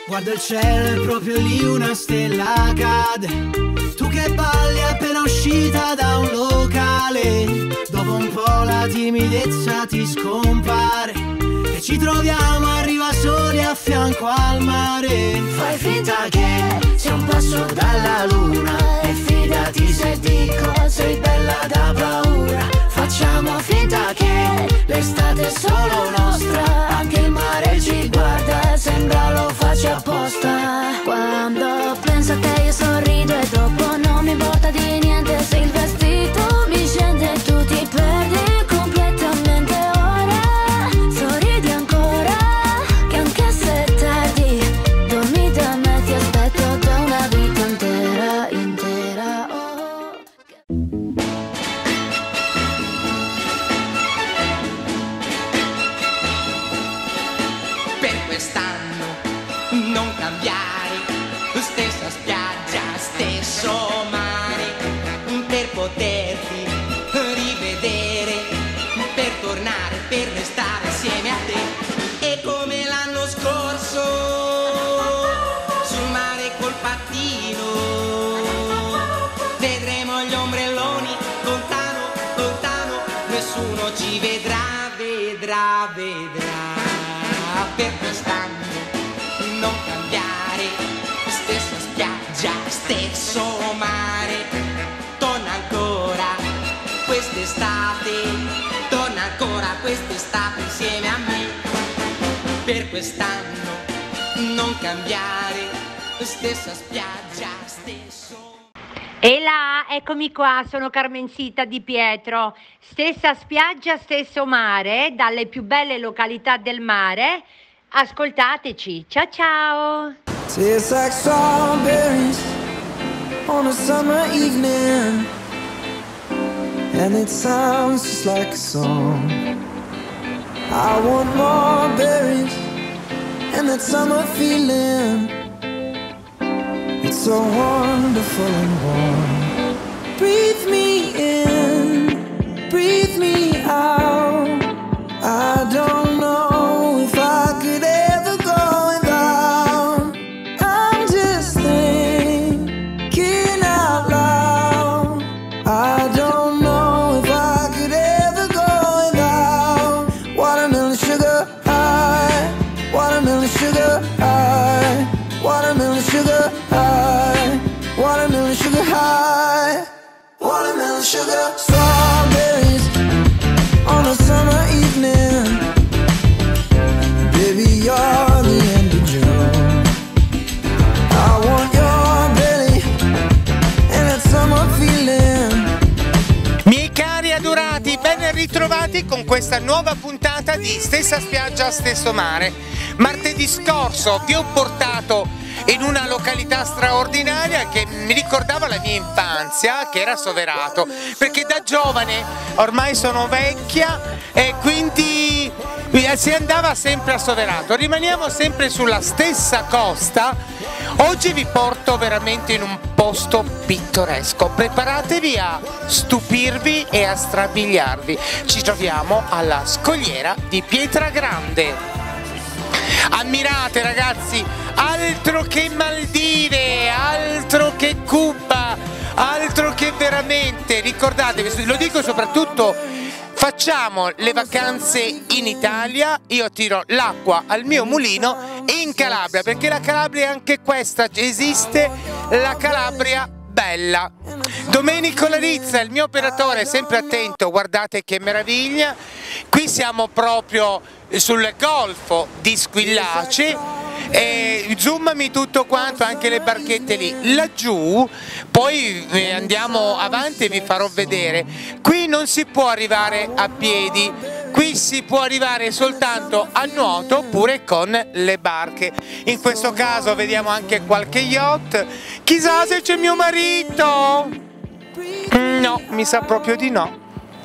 Guarda il cielo, è proprio lì una stella cade. Tu che balli appena uscita da un locale. Dopo un po' la timidezza ti scompare e ci troviamo, arriva soli a fianco al mare. Fai finta che sia un passo dalla luna e fidati se dico sei bella da paura. Facciamo finta che l'estate è solo nostra, anche il mare ci guarda, sembra lo faccia apposta. Quando penso a te io sorrido e dopo non mi importa di niente se il vestito mi scende e tu ti perdi completamente. Ora sorridi ancora, che anche se è tardi dormi da me, ti aspetto da una vita intera, intera. Oh. Per quest'anno non cambiare, stessa spiaggia, stesso mare, per poterti rivedere, per tornare, per restare insieme a te. E come l'anno scorso, sul mare col pattino, vedremo gli ombrelloni, lontano, lontano, nessuno ci vedrà, vedrà, vedrà. Per quest'anno non cambiare, stessa spiaggia, stesso mare, torna ancora quest'estate, torna ancora quest'estate insieme a me. Per quest'anno non cambiare, stessa spiaggia, stesso. E là, eccomi qua, sono Carmencita Di Pietro, stessa spiaggia, stesso mare, dalle più belle località del mare. Ascoltateci, ciao ciao! Tastes like strawberries on a summer evening, and it sounds just like a song. I want more berries and that summer feeling. It's so wonderful and warm. Breathe me in, breathe me out. I don't know if I could ever go without. I'm just thinking out loud. I don't know if I could ever go without. Watermelon sugar high, watermelon sugar high, watermelon sugar high, watermelon sugar high, watermelon sugar. Strawberries on a summer evening, baby you're the end of June. I want your belly and that summer feeling. Miei cari adorati, ben ritrovati con questa nuova puntata di Stessa spiaggia, stesso mare. Martedì scorso vi ho portato in una località straordinaria che mi ricordava la mia infanzia, che era Soverato, perché da giovane, ormai sono vecchia e quindi si andava sempre a Soverato. Rimaniamo sempre sulla stessa costa. Oggi vi porto veramente in un posto pittoresco, preparatevi a stupirvi e a strabiliarvi. Ci troviamo alla scogliera di Pietragrande. Ammirate ragazzi, altro che Maldive, altro che Cuba, altro che veramente, ricordatevi, lo dico soprattutto, facciamo le vacanze in Italia, io tiro l'acqua al mio mulino in Calabria, perché la Calabria anche questa esiste, la Calabria bella. Domenico Larizza, il mio operatore, è sempre attento, guardate che meraviglia. Qui siamo proprio sul golfo di Squillace, zoomami tutto quanto, anche le barchette lì. Laggiù, poi andiamo avanti e vi farò vedere. Qui non si può arrivare a piedi, qui si può arrivare soltanto a nuoto oppure con le barche. In questo caso vediamo anche qualche yacht. Chissà se c'è mio marito! No, mi sa proprio di no.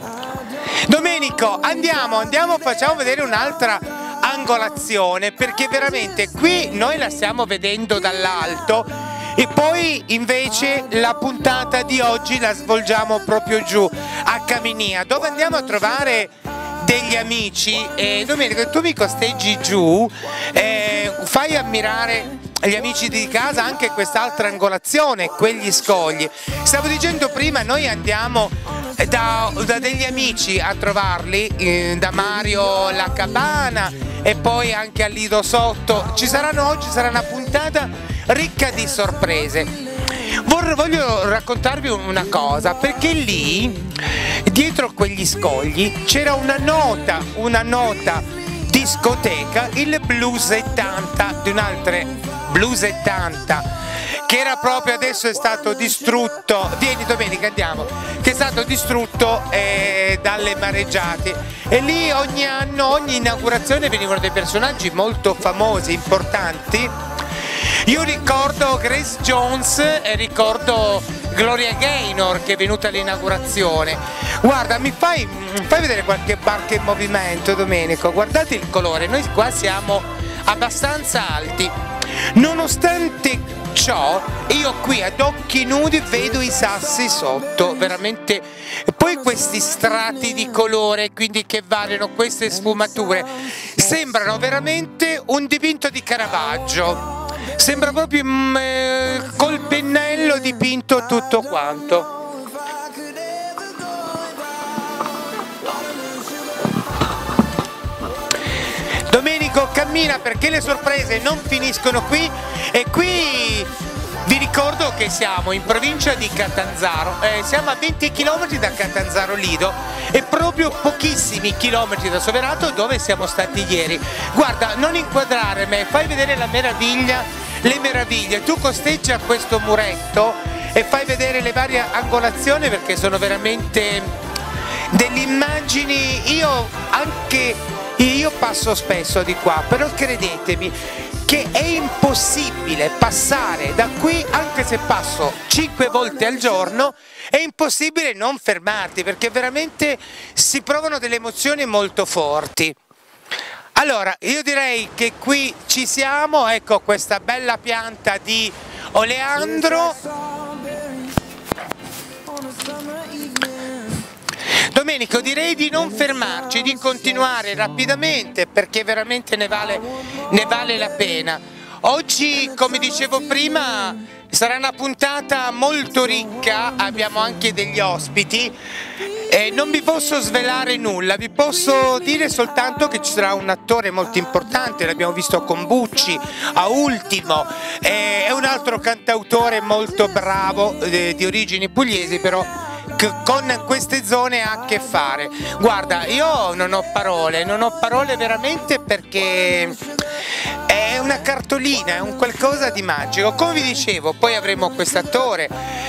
Domenico, andiamo, facciamo vedere un'altra angolazione, perché veramente qui noi la stiamo vedendo dall'alto e poi invece la puntata di oggi la svolgiamo proprio giù a Caminia, dove andiamo a trovare degli amici. Domenico, tu mi costeggi giù, fai ammirare gli amici di casa anche quest'altra angolazione, quegli scogli. Stavo dicendo prima, noi andiamo da degli amici a trovarli, da Mario La Cabana e poi anche al Lido Sotto. Oggi sarà una puntata ricca di sorprese. Voglio raccontarvi una cosa, perché lì dietro quegli scogli c'era una nota discoteca, il Blues 70, di un'altra Blues 70, che era proprio, adesso è stato distrutto, vieni domenica andiamo, che è stato distrutto dalle mareggiate, e lì ogni anno, ogni inaugurazione venivano dei personaggi molto famosi, importanti. Io ricordo Grace Jones e ricordo Gloria Gaynor che è venuta all'inaugurazione. Guarda, mi fai vedere qualche barca in movimento, Domenico? Guardate il colore, noi qua siamo abbastanza alti. Nonostante ciò, io qui ad occhi nudi vedo i sassi sotto, veramente. Poi questi strati di colore, quindi che variano, queste sfumature, sembrano veramente un dipinto di Caravaggio. Sembra proprio col pennello dipinto tutto quanto. Domenico cammina perché le sorprese non finiscono qui, e qui vi ricordo che siamo in provincia di Catanzaro, siamo a 20 km da Catanzaro Lido e proprio pochissimi chilometri da Soverato, dove siamo stati ieri. Guarda, non inquadrare me, fai vedere la meraviglia, le meraviglie, tu costeggia questo muretto e fai vedere le varie angolazioni, perché sono veramente delle immagini. Io passo spesso di qua, però credetemi che è impossibile passare da qui, anche se passo 5 volte al giorno, è impossibile non fermarti, perché veramente si provano delle emozioni molto forti. Allora, io direi che qui ci siamo, ecco questa bella pianta di oleandro. Domenico, direi di non fermarci, di continuare rapidamente, perché veramente ne vale la pena. Oggi, come dicevo prima, sarà una puntata molto ricca, abbiamo anche degli ospiti. Non vi posso svelare nulla, vi posso dire soltanto che ci sarà un attore molto importante, l'abbiamo visto con Bucci a Ultimo, è un altro cantautore molto bravo, di origini pugliesi, però con queste zone ha a che fare. Guarda, io non ho parole veramente, perché è una cartolina, è un qualcosa di magico. Come vi dicevo, poi avremo quest'attore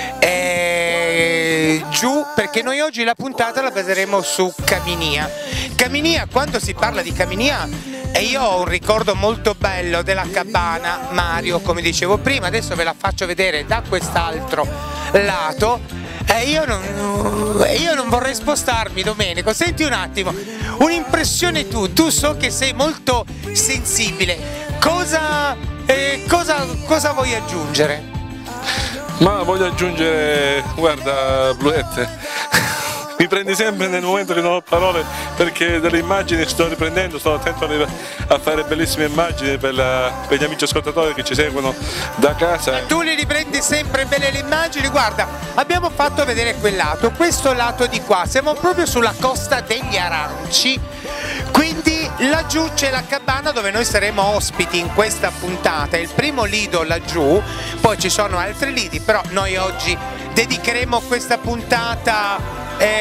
giù, perché noi oggi la puntata la baseremo su Caminia. Caminia, quando si parla di Caminia, e io ho un ricordo molto bello della cabana Mario, come dicevo prima, adesso ve la faccio vedere da quest'altro lato. Io non vorrei spostarmi, Domenico, senti un attimo, un'impressione tu so che sei molto sensibile, cosa vuoi aggiungere? Ma voglio aggiungere, guarda Bluette, mi prendi sempre nel momento che non ho parole, perché delle immagini sto riprendendo, sto attento a fare bellissime immagini per gli amici ascoltatori che ci seguono da casa. Tu li riprendi sempre belle le immagini. Guarda, abbiamo fatto vedere quel lato, questo lato di qua, siamo proprio sulla costa degli Aranci, quindi laggiù c'è la cabana dove noi saremo ospiti in questa puntata, il primo lido laggiù, poi ci sono altri lidi, però noi oggi dedicheremo questa puntata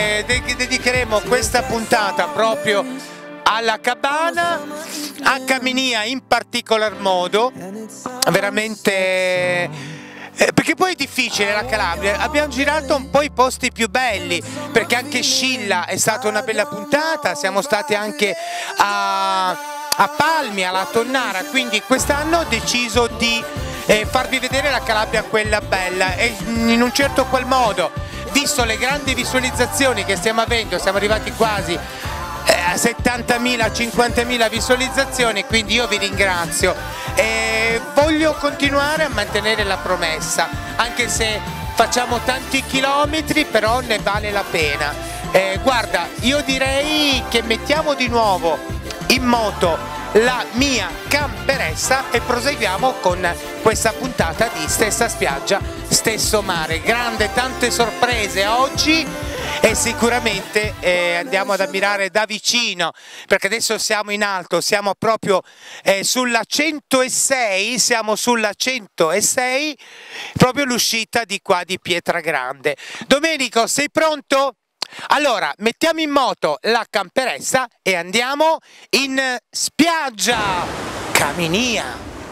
proprio alla cabana, a Caminia in particolar modo, veramente, perché poi è difficile la Calabria. Abbiamo girato un po' i posti più belli, perché anche Scilla è stata una bella puntata, siamo stati anche a Palmi, alla Tonnara, quindi quest'anno ho deciso di farvi vedere la Calabria quella bella, e in un certo qual modo, visto le grandi visualizzazioni che stiamo avendo, siamo arrivati quasi a 70.000, 50.000 visualizzazioni, quindi io vi ringrazio e voglio continuare a mantenere la promessa, anche se facciamo tanti chilometri, però ne vale la pena. Guarda, io direi che mettiamo di nuovo in moto la mia camperessa e proseguiamo con questa puntata di Stessa Spiaggia, Stesso Mare. Grande, tante sorprese oggi e sicuramente andiamo ad ammirare da vicino, perché adesso siamo in alto, siamo proprio sulla 106, siamo sulla 106, proprio l'uscita di qua di Pietragrande. Domenico, sei pronto? Allora, mettiamo in moto la camperessa e andiamo in spiaggia, Caminia.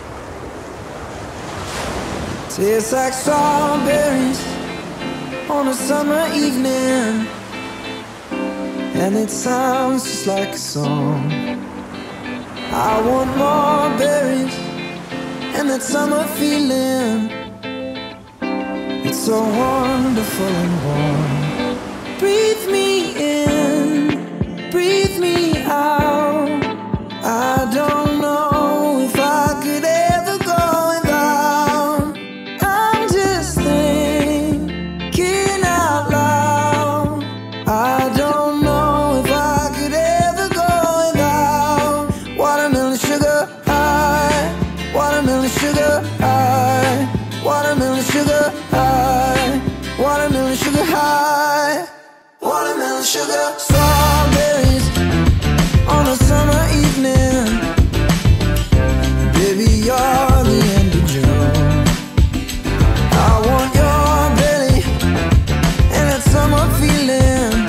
Tastes like strawberries on a summer evening, and it sounds just like a song. I want more berries and that summer feeling. It's so wonderful and warm. Breathe me in, breathe me out. I don't know if I could ever go without. I'm just thinking out loud. I don't know if I could ever go without. Watermelon sugar high, watermelon sugar high, watermelon sugar high, watermelon sugar high. Watermelon sugar, strawberries on a summer evening. Baby, you're the end of June. I want your belly and that summer feeling,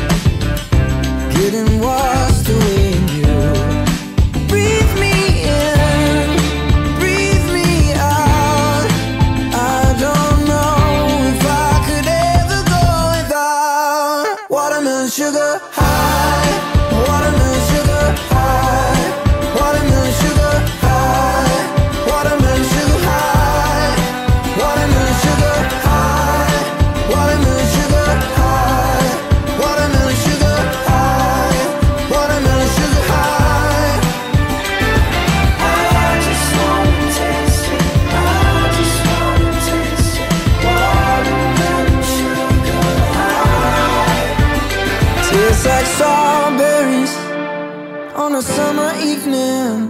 getting washed away in you. Breathe me in, breathe me out. I don't know if I could ever go without. Watermelon sugar high, watermelon sugar high, watermelon sugar high, watermelon sugar high, watermelon sugar high, watermelon sugar high, watermelon sugar high, watermelon sugar high. I just wanna taste it, I just wanna taste it, watermelon sugar high. Tastes like strawberries on a summer evening,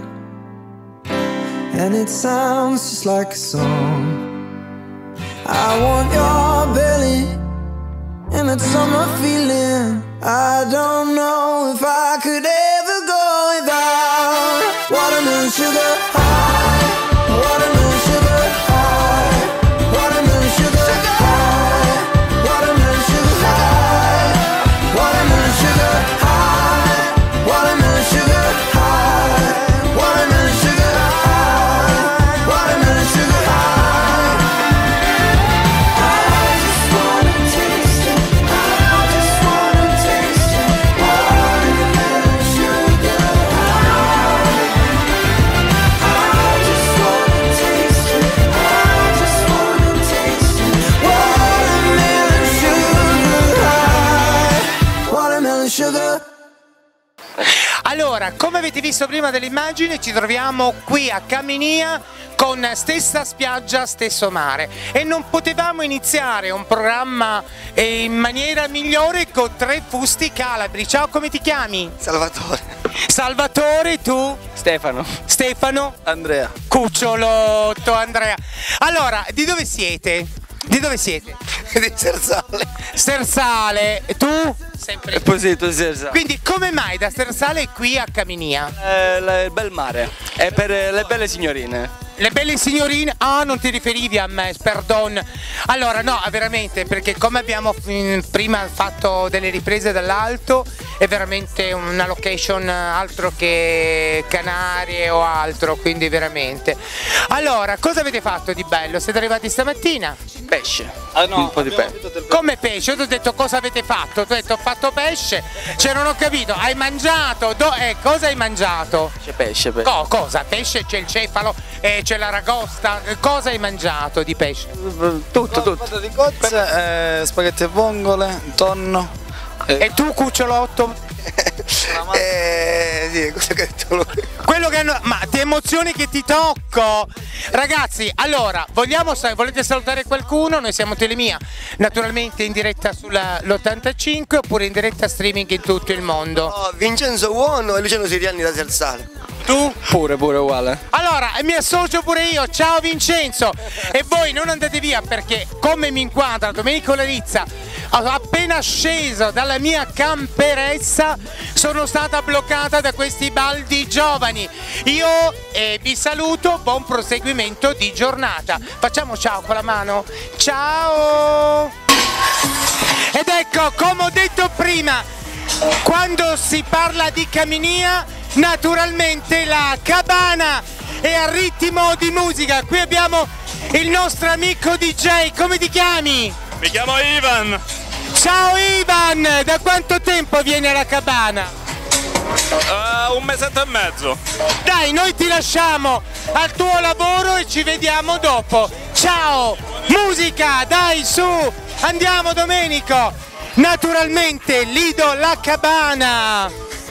and it sounds just like a song. I want your belly and that summer feeling. I don't know if I could ever go without. Watermelon sugar high, watermelon sugar high, watermelon sugar high, watermelon sugar high, watermelon sugar high, watermelon sugar high, watermelon sugar high, watermelon sugar high. I just wanna taste it, I just wanna taste it, watermelon sugar high. I just wanna taste it, I just wanna taste it, watermelon sugar high, watermelon sugar. Allora, come avete visto prima dell'immagine, ci troviamo qui a Caminia con Stessa Spiaggia, Stesso Mare e non potevamo iniziare un programma in maniera migliore con tre fusti calabri. Ciao, come ti chiami? Salvatore. Salvatore, tu? Stefano. Stefano? Andrea. Cucciolotto, Andrea. Allora, di dove siete? Di dove siete? Di Sersale. Stersale, e tu? Sempre. Posito di Sersale. Quindi come mai da Stersale qui a Caminia? Il bel mare. È per le belle signorine. Le belle signorine? Ah, non ti riferivi a me, perdon. Allora no, veramente, perché come abbiamo prima fatto delle riprese dall'alto, è veramente una location altro che Canarie o altro, quindi veramente. Allora, cosa avete fatto di bello? Siete arrivati stamattina? Pesce. Ah no, un po' di pesce. Come pesce? Io ti ho detto cosa avete fatto? Tu hai detto ho fatto pesce, cioè non ho capito, hai mangiato? Cosa hai mangiato? C'è pesce, pesce. Cosa? Pesce, c'è il cefalo, c'è l'aragosta, cosa hai mangiato di pesce? Tutto. Fatto di cozze, spaghetti e vongole, tonno. E tu, cucciolotto? Sì, cosa che ha detto lui. Quello che hanno... Ma ti emozioni che ti tocco! Ragazzi, allora, volete salutare qualcuno? Noi siamo Telemia, naturalmente in diretta sull'85 oppure in diretta streaming in tutto il mondo. Vincenzo Buono e Luciano Siriani da Sersale. Tu? Pure uguale. Allora, mi associo pure io, ciao Vincenzo! E voi non andate via perché, come mi inquadra Domenico Larizza, appena sceso dalla mia camperessa sono stata bloccata da questi baldi giovani. Io vi saluto, buon proseguimento di giornata. Facciamo ciao con la mano. Ciao! Ed ecco, come ho detto prima, quando si parla di Caminia, naturalmente la cabana è a ritmo di musica. Qui abbiamo il nostro amico DJ, come ti chiami? Mi chiamo Ivan. Ciao Ivan, da quanto tempo vieni alla cabana? Un mesetto e mezzo. Dai, noi ti lasciamo al tuo lavoro e ci vediamo dopo. Ciao, musica, dai su, andiamo Domenico. Naturalmente Lido La Cabana.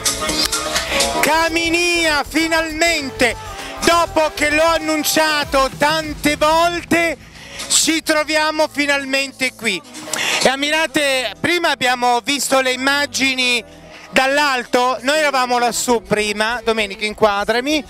Caminia, finalmente, dopo che l'ho annunciato tante volte, ci troviamo finalmente qui. E ammirate, prima abbiamo visto le immagini dall'alto, noi eravamo lassù prima, Domenico inquadrami,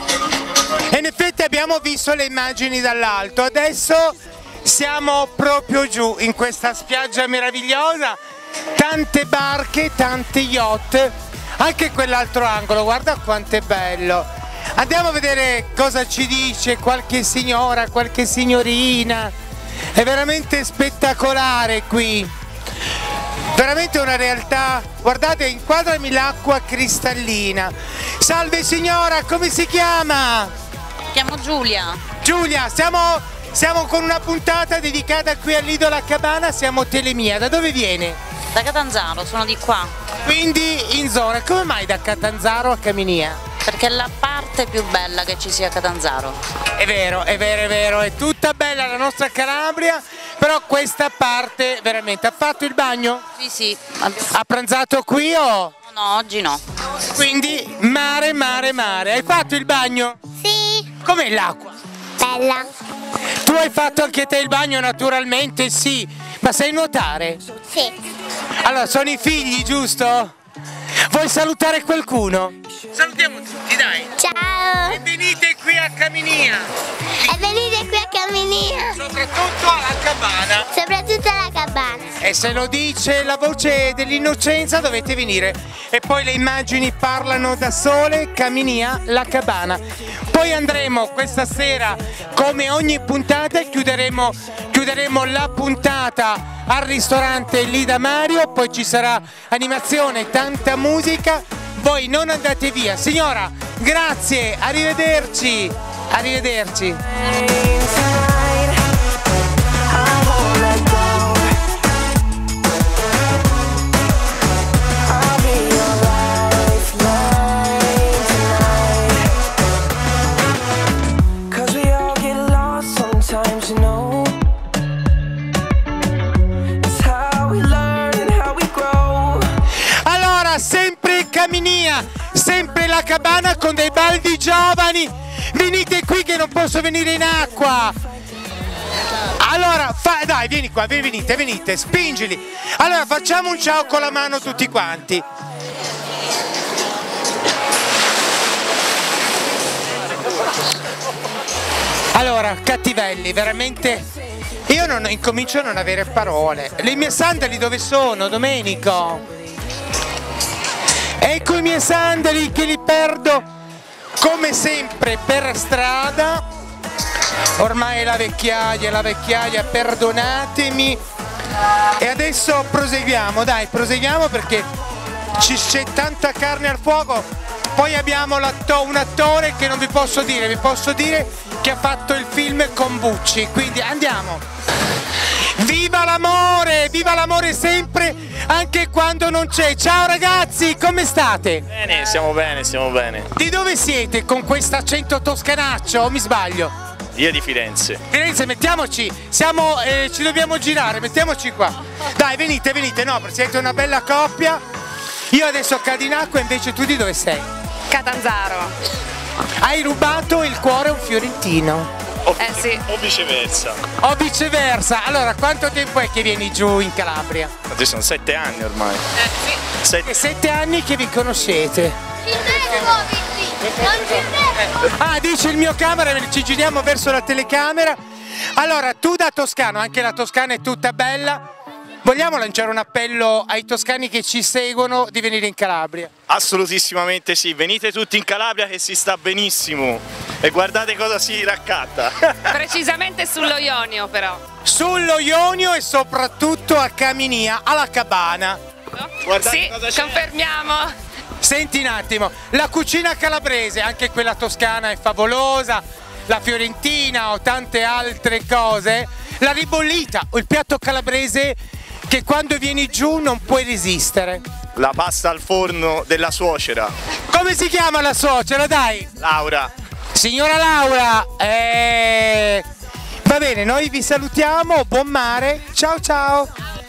e in effetti abbiamo visto le immagini dall'alto, adesso siamo proprio giù in questa spiaggia meravigliosa, tante barche, tanti yacht, anche quell'altro angolo, guarda quanto è bello. Andiamo a vedere cosa ci dice qualche signora, qualche signorina, è veramente spettacolare qui, veramente una realtà. Guardate, inquadrami l'acqua cristallina. Salve signora, come si chiama? Mi chiamo Giulia. Giulia, siamo con una puntata dedicata qui al Lido La Cabana, siamo Telemia. Da dove viene? Da Catanzaro, sono di qua. Quindi in zona. Come mai da Catanzaro a Caminia? Perché è la parte più bella che ci sia a Catanzaro. È vero, è vero, è vero, è tutta bella la nostra Calabria, però questa parte veramente. Ha fatto il bagno? Sì, sì. Ha pranzato qui o? No, oggi no. Quindi mare, mare, mare. Hai fatto il bagno? Sì. Com'è l'acqua? Bella. Tu hai fatto anche te il bagno naturalmente? Sì. Ma sai nuotare? Sì. Allora, sono i figli, giusto? Vuoi salutare qualcuno? Salutiamo tutti, dai. Ciao. E venite qui a Caminia. E venite qui a Caminia. Soprattutto alla cabana. Soprattutto alla cabana. E se lo dice la voce dell'innocenza dovete venire. E poi le immagini parlano da sole, Caminia, La Cabana. Poi andremo questa sera, come ogni puntata, e chiuderemo la puntata al ristorante lì da Mario, poi ci sarà animazione, tanta musica. Voi non andate via. Signora, grazie, arrivederci. Arrivederci. Sempre Caminia, sempre La Cabana con dei baldi giovani. Venite qui che non posso venire in acqua. Allora, dai, vieni qua, venite, spingili. Allora, facciamo un ciao con la mano tutti quanti. Allora, cattivelli, veramente. Io incomincio a non avere parole. Le mie sandali dove sono, Domenico? Ecco i miei sandali che li perdo come sempre per strada. Ormai la vecchiaia, perdonatemi. E adesso proseguiamo, dai, proseguiamo perché c'è tanta carne al fuoco. Poi abbiamo un attore che non vi posso dire che ha fatto il film con Bucci, quindi andiamo. Viva l'amore sempre, anche quando non c'è. Ciao ragazzi, come state? Bene, stiamo bene. Di dove siete con questo accento toscanaccio o mi sbaglio? Io di Firenze. Firenze, mettiamoci, ci dobbiamo girare, mettiamoci qua. Dai, venite, no, perché siete una bella coppia. Io adesso cado in acqua, invece tu di dove sei? Catanzaro. Hai rubato il cuore a un fiorentino. Sì. O viceversa. O viceversa. Allora, quanto tempo è che vieni giù in Calabria? Adesso sono 7 anni ormai. Sì. 7 anni che vi conoscete. Ah, dice il mio camera, ci giriamo verso la telecamera. Allora, tu da toscano, anche la Toscana è tutta bella. Vogliamo lanciare un appello ai toscani che ci seguono di venire in Calabria? Assolutissimamente sì, venite tutti in Calabria che si sta benissimo e guardate cosa si raccatta. Precisamente sullo Ionio però. Sullo Ionio e soprattutto a Caminia, alla Cabana. Guardate Sì, cosa c'è. confermiamo. Senti un attimo, la cucina calabrese, anche quella toscana è favolosa, la fiorentina o tante altre cose, la ribollita o il piatto calabrese che quando vieni giù non puoi resistere. La pasta al forno della suocera. Come si chiama la suocera, dai? Laura. Signora Laura, va bene, noi vi salutiamo, buon mare, ciao ciao.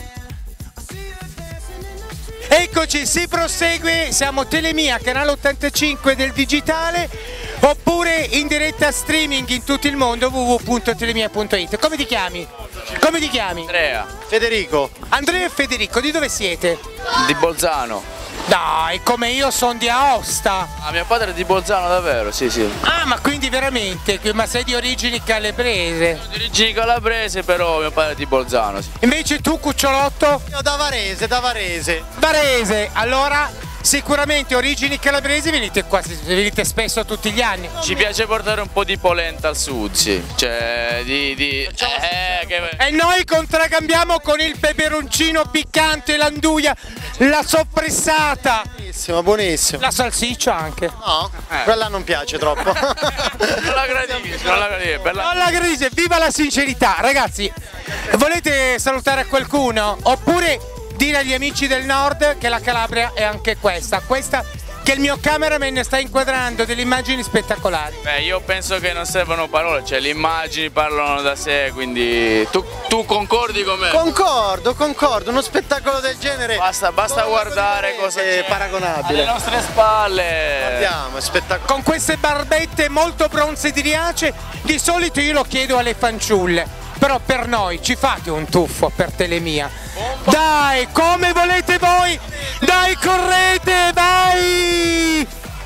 Eccoci, si prosegue, siamo Telemia, canale 85 del digitale, oppure in diretta streaming in tutto il mondo, www.telemia.it. Come ti chiami? Come ti chiami? Andrea. Federico. Andrea e Federico, di dove siete? Di Bolzano. Dai, come io sono di Aosta. Ah, mio padre è di Bolzano davvero, sì sì. Ah, ma quindi veramente, ma sei di origini calabrese? Di origini calabrese, però mio padre è di Bolzano, sì. Invece tu, cucciolotto? Io da Varese, da Varese. Varese, allora sicuramente origini calabresi, venite qua, venite spesso tutti gli anni. Ci piace portare un po' di polenta al sud, sì. Cioè, E noi contraccambiamo con il peperoncino piccante, l'anduia, la soppressata. Buonissimo, buonissimo. La salsiccia anche. No, quella non piace troppo. Non la gradisco, non la gradisco. Non la gradisce, viva la sincerità. Ragazzi, volete salutare qualcuno? Oppure dire agli amici del nord che la Calabria è anche questa che il mio cameraman sta inquadrando delle immagini spettacolari. Beh, io penso che non servono parole, cioè le immagini parlano da sé, quindi tu concordi con me? Concordo, uno spettacolo del genere. Basta guardare cosa è paragonabile. Alle nostre spalle. Guardiamo, è spettacolo. Con queste barbette molto bronze di Riace, di solito io lo chiedo alle fanciulle, però per noi ci fate un tuffo per Telemia? Dai, come volete voi? Dai, correte, vai!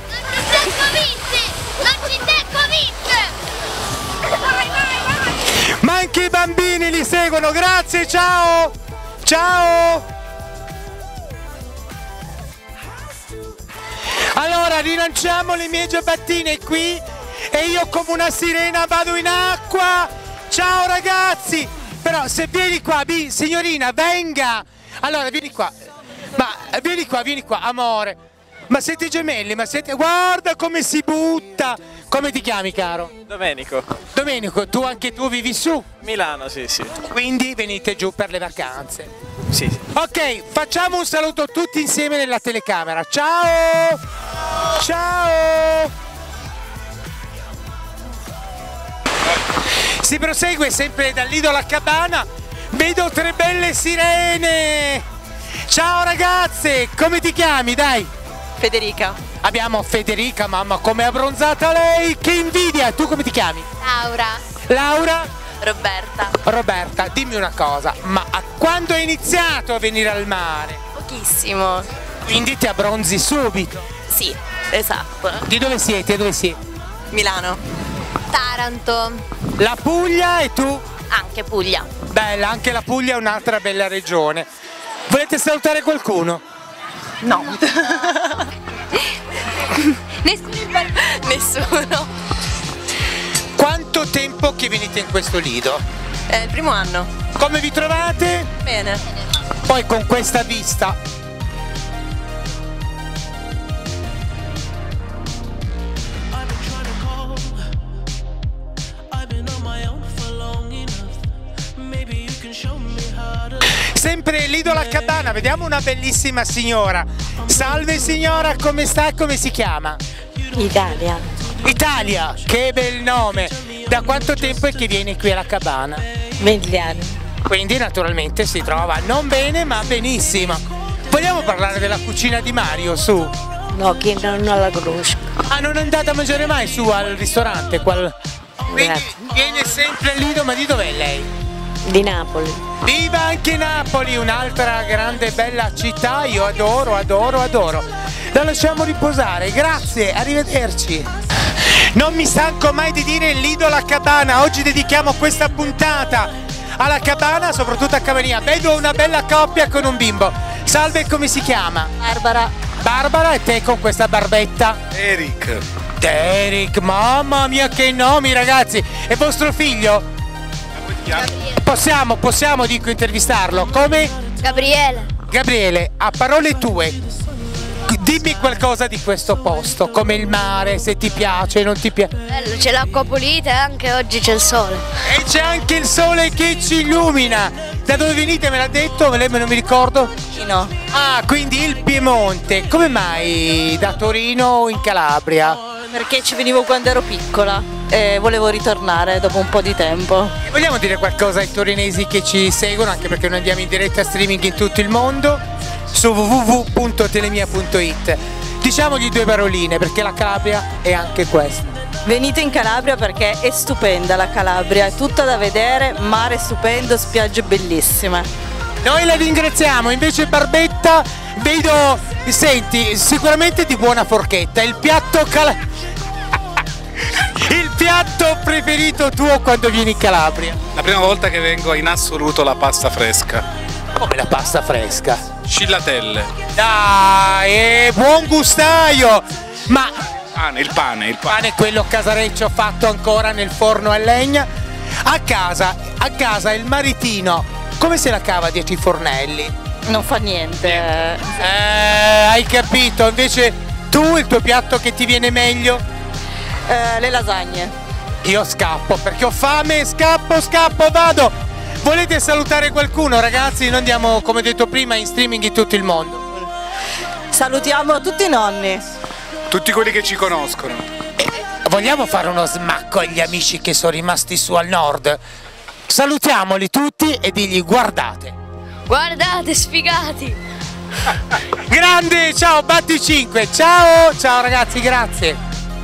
Non ci tengo vince! Ma anche i bambini li seguono, grazie, ciao! Ciao! Allora, rilanciamo le mie giabbattine qui e io come una sirena vado in acqua! Ciao ragazzi! Però se vieni qua, signorina, venga! Allora, vieni qua. Ma vieni qua, amore. Ma siete gemelli, ma siete... Guarda come si butta! Come ti chiami, caro? Domenico. Domenico, anche tu vivi su? Milano, sì, sì. Quindi venite giù per le vacanze. Sì. Ok, facciamo un saluto tutti insieme nella telecamera. Ciao! Ciao! Si prosegue sempre dall'Ido alla Cabana, vedo tre belle sirene! Ciao ragazze, come ti chiami, dai? Federica. Abbiamo Federica, mamma come è abbronzata lei, che invidia! Tu come ti chiami? Laura. Laura? Roberta. Roberta, dimmi una cosa, ma quando hai iniziato a venire al mare? Pochissimo. Quindi ti abbronzi subito? Sì, esatto. Di dove siete? Dove siete? Milano. Taranto. La Puglia e tu? Anche Puglia. Bella, anche la Puglia è un'altra bella regione. Volete salutare qualcuno? No. Nessuno. Quanto tempo che venite in questo lido? È il primo anno. Come vi trovate? Bene. Poi con questa vista. Sempre Lido alla Cabana, vediamo una bellissima signora. Salve signora, come sta e come si chiama? Italia. Italia, che bel nome. Da quanto tempo è che viene qui alla Cabana? 20 anni. Quindi naturalmente si trova non bene ma benissimo. Vogliamo parlare della cucina di Mario, su? No, che non la conosco. Ah, non è andata a mangiare mai su al ristorante? Quindi viene sempre al Lido, ma di dov'è lei? Di Napoli. Viva anche Napoli, un'altra grande bella città, io adoro. La lasciamo riposare, grazie, arrivederci. Non mi stanco mai di dire il Lido alla Cabana. Oggi dedichiamo questa puntata alla Cabana, soprattutto a Campania. Vedo una bella coppia con un bimbo. Salve, come si chiama? Barbara. Barbara, e te con questa barbetta? Eric. Eric, mamma mia che nomi, ragazzi. E vostro figlio? Possiamo dico intervistarlo. Come? Gabriele. Gabriele, a parole tue, dimmi qualcosa di questo posto, come il mare, se ti piace, non ti piace. Bello, c'è l'acqua pulita e anche oggi c'è il sole. E c'è anche il sole che ci illumina. Da dove venite, me l'ha detto? Non mi ricordo. Torino. Ah, quindi il Piemonte. Come mai da Torino o in Calabria? Perché ci venivo quando ero piccola e volevo ritornare dopo un po' di tempo. E vogliamo dire qualcosa ai torinesi che ci seguono, anche perché noi andiamo in diretta streaming in tutto il mondo su www.telemia.it. Diciamogli due paroline, perché la Calabria è anche questa. Venite in Calabria perché è stupenda la Calabria, è tutta da vedere, mare stupendo, spiagge bellissime. Noi la ringraziamo, invece Barbetta vedo, senti, sicuramente di buona forchetta, il piatto il piatto preferito tuo quando vieni in Calabria? La prima volta che vengo in assoluto la pasta fresca. Come la pasta fresca? Sciillatelle. Dai, buon gustaio! Ma il pane. Il pane, quello casareccio fatto ancora nel forno a legna. A casa il maritino, come se la cava dietro i fornelli? Non fa niente. Hai capito, invece tu il tuo piatto che ti viene meglio? Le lasagne. Io scappo perché ho fame, scappo, vado. Volete salutare qualcuno, ragazzi? Noi andiamo, come detto prima, in streaming in tutto il mondo. Salutiamo tutti i nonni. Tutti quelli che ci conoscono. Vogliamo fare uno smacco agli amici che sono rimasti su al nord? Salutiamoli tutti e digli guardate. Guardate, sfigati. Grande, ciao, batti 5. Ciao ragazzi, grazie.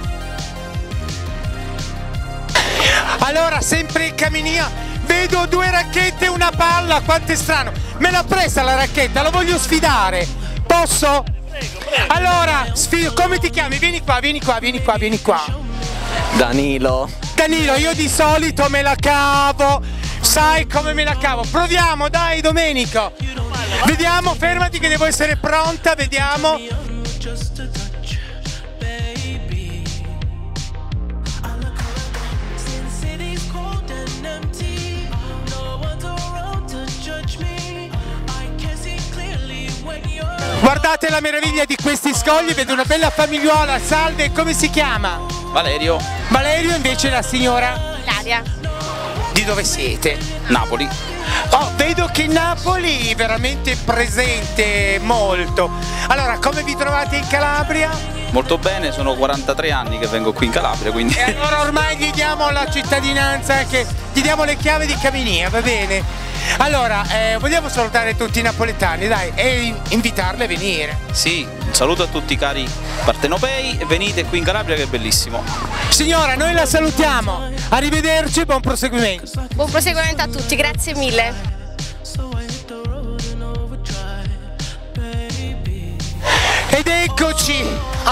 Allora, sempre in Caminia, vedo due racchette e una palla, quanto è strano. Me la presta la racchetta, lo voglio sfidare. Posso? Allora, come ti chiami? Vieni qua. Danilo, io di solito me la cavo. Sai come me la cavo? Proviamo, dai, Domenico. Vediamo, fermati che devo essere pronta, vediamo. Guardate la meraviglia di questi scogli, vedo una bella famigliuola. Salve, come si chiama? Valerio. Valerio, invece la signora? Ilaria. Di dove siete? Napoli. Oh, vedo che Napoli è veramente presente molto. Allora, come vi trovate in Calabria? Molto bene, sono 43 anni che vengo qui in Calabria, quindi... E allora ormai gli diamo la cittadinanza, gli diamo le chiavi di Caminia, va bene? Allora, vogliamo salutare tutti i napoletani, dai, e invitarli a venire. Sì, un saluto a tutti i cari partenopei e venite qui in Calabria che è bellissimo. Signora, noi la salutiamo, arrivederci, buon proseguimento. Buon proseguimento a tutti, grazie mille. Ed eccoci,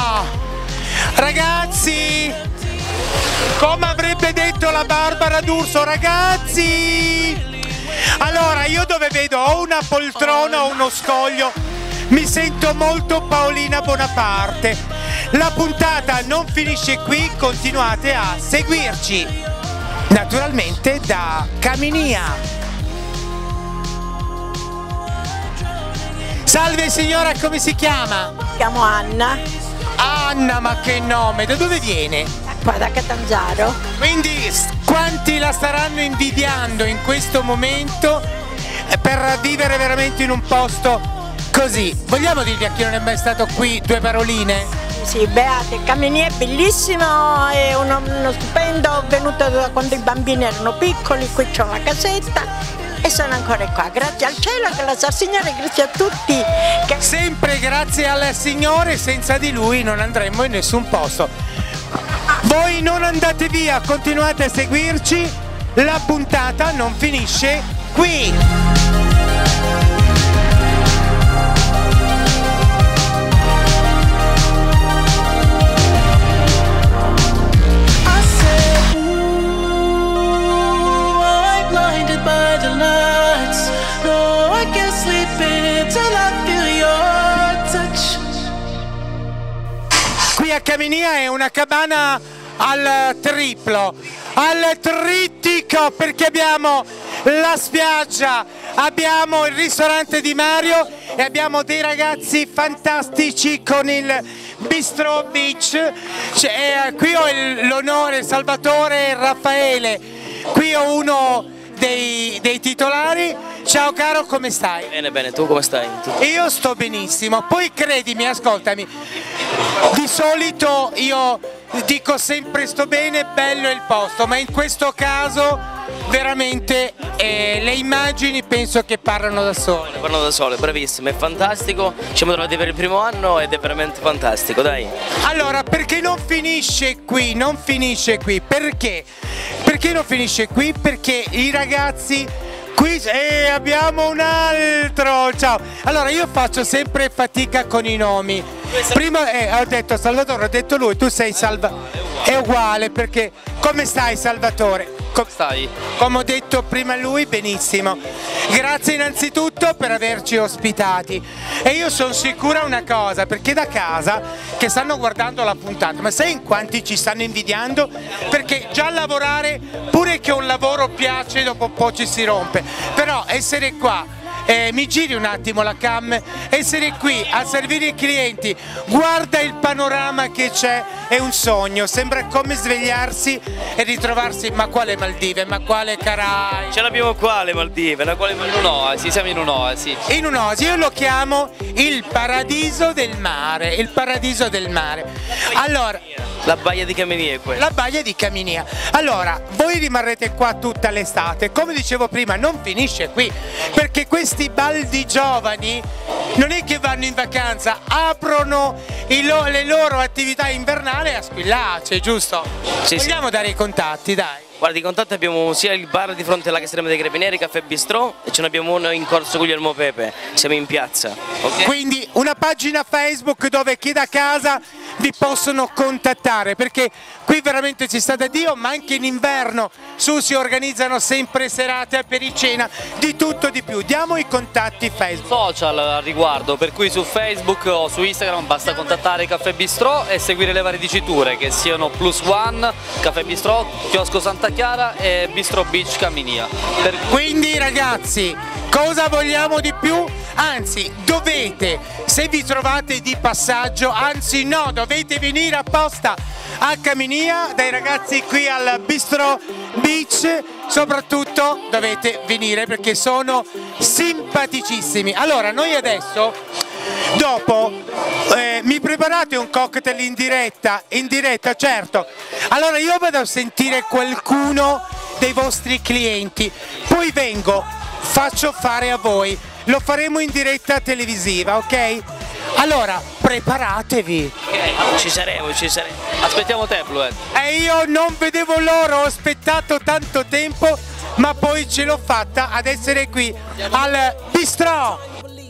ragazzi, come avrebbe detto la Barbara D'Urso, ragazzi, allora io dove vedo o una poltrona o uno scoglio mi sento molto Paolina Bonaparte. La puntata non finisce qui, continuate a seguirci, naturalmente da Caminia. Salve signora, come si chiama? Mi chiamo Anna. Anna, ma che nome, da dove viene? Qua da Catanzaro. Quindi quanti la staranno invidiando in questo momento per vivere veramente in un posto così? Vogliamo dirvi a chi non è mai stato qui due paroline? Sì, Beate, Caminia è bellissimo, è uno stupendo, ho venuto da quando i bambini erano piccoli, qui c'è una casetta e sono ancora qua, grazie al cielo, grazie al Signore, grazie a tutti. Sempre grazie al Signore, senza di Lui non andremmo in nessun posto. Voi non andate via, continuate a seguirci, la puntata non finisce qui. a Caminia è una cabana al triplo, al trittico, perché abbiamo la spiaggia, abbiamo il ristorante di Mario e abbiamo dei ragazzi fantastici con il Bistro Beach. Qui ho l'onore, Salvatore e Raffaele, qui ho uno dei titolari. Ciao caro, come stai? Bene, bene, tu come stai? Io sto benissimo, poi credimi, ascoltami, di solito io dico sempre sto bene, bello è il posto, ma in questo caso veramente le immagini penso che parlano da sole. Parlano da sole, bravissimo, è fantastico, ci siamo trovati per il primo anno ed è veramente fantastico, dai. Allora, perché non finisce qui? Non finisce qui, perché? Perché non finisce qui? Perché i ragazzi qui abbiamo un altro, ciao. Allora io faccio sempre fatica con i nomi. Prima ho detto Salvatore, ho detto lui, tu sei è uguale, perché come stai Salvatore? Come stai? Come ho detto prima lui, benissimo. Grazie innanzitutto per averci ospitati. E io sono sicura una cosa, perché da casa che stanno guardando la puntata, ma sai in quanti ci stanno invidiando? Perché già lavorare, pure che un lavoro piace, dopo un po' ci si rompe, però essere qua, mi giri un attimo la cam, essere qui a servire i clienti, guarda il panorama che c'è, è un sogno, sembra come svegliarsi e ritrovarsi, ma quale Maldive, ma quale Caraibi? Ce l'abbiamo qua le Maldive, in un'oasi, siamo in un'oasi. In un'oasi, io lo chiamo il paradiso del mare, il paradiso del mare. Allora, la baia di Caminia è questa. La baia di Caminia. Allora, voi rimarrete qua tutta l'estate, come dicevo prima, non finisce qui, perché questi baldi giovani non è che vanno in vacanza, aprono le loro attività invernali a Squillace, giusto? Sì, vogliamo dare i contatti, dai. Guarda, i contatti abbiamo sia il bar di fronte alla Caserma dei Carabinieri, Caffè Bistrò, e ce ne abbiamo uno in corso Guglielmo Pepe, siamo in piazza. Okay? Quindi una pagina Facebook dove chi da casa vi possono contattare, perché qui veramente ci sta da Dio, ma anche in inverno si organizzano sempre serate a pericena, di tutto di più. Diamo i contatti Facebook. Social al riguardo, per cui su Facebook o su Instagram basta contattare Caffè Bistrò e seguire le varie diciture, che siano Plus One, Caffè Bistrò, Chiosco Santa Chiara e Bistro Beach Caminia. Quindi ragazzi, cosa vogliamo di più? Anzi, dovete, se vi trovate di passaggio, anzi no, dovete venire apposta a Caminia dai ragazzi qui al Bistro Beach, soprattutto dovete venire perché sono simpaticissimi. Allora, noi adesso, dopo, mi preparate un cocktail in diretta? In diretta, certo. Allora io vado a sentire qualcuno dei vostri clienti, poi vengo, faccio fare a voi, lo faremo in diretta televisiva, ok? Allora, preparatevi. Ok, ci saremo. Aspettiamo te, Bluet. E io non vedevo l'oro, ho aspettato tanto tempo, ma poi ce l'ho fatta ad essere qui al Bistrò.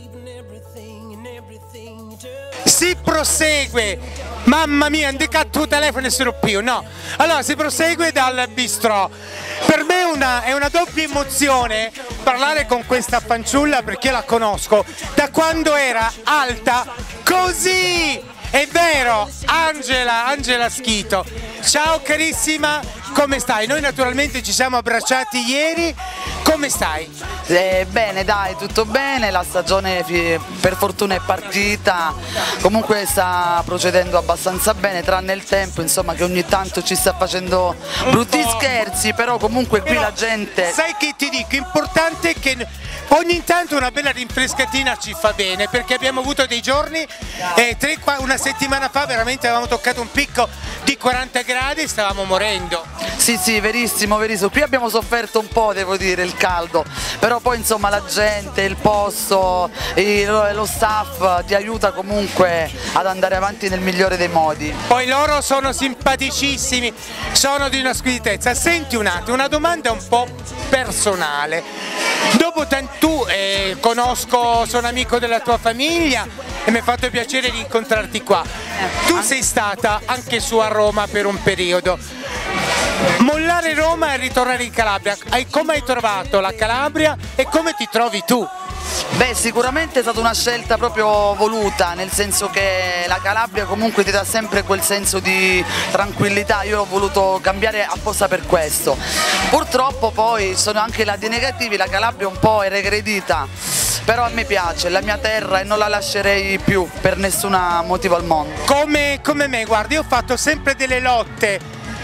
Si prosegue, mamma mia, non decatto il telefono e sarò più, no. Allora si prosegue dal Bistrò. Per me è una doppia emozione parlare con questa fanciulla, perché io la conosco da quando era alta così. È vero, Angela Schito. Ciao carissima, come stai? Noi naturalmente ci siamo abbracciati ieri, come stai? Bene, dai, tutto bene, la stagione per fortuna è partita, comunque sta procedendo abbastanza bene, tranne il tempo, insomma, che ogni tanto ci sta facendo brutti scherzi, però comunque qui la gente... Sai che ti dico, importante è che ogni tanto una bella rinfrescatina ci fa bene, perché abbiamo avuto dei giorni, una settimana fa veramente avevamo toccato un picco di 40 gradi e stavamo morendo. Sì, verissimo, qui abbiamo sofferto un po', devo dire, il caldo, però poi insomma la gente, il posto, lo staff ti aiuta comunque ad andare avanti nel migliore dei modi. Poi loro sono simpaticissimi, sono di una squisitezza. Senti un attimo, una domanda un po' personale. Dopo tu conosco, sono amico della tua famiglia e mi è fatto piacere di incontrarti qua. Tu sei stata anche su a Roma per un periodo. Mollare Roma e ritornare in Calabria, come hai trovato la Calabria e come ti trovi tu? Beh, sicuramente è stata una scelta proprio voluta, nel senso che la Calabria comunque ti dà sempre quel senso di tranquillità, io ho voluto cambiare apposta per questo. Purtroppo poi sono anche i lati negativi, la Calabria un po' è regredita, però a me piace, è la mia terra e non la lascerei più per nessun motivo al mondo. Come me, guarda, io ho fatto sempre delle lotte,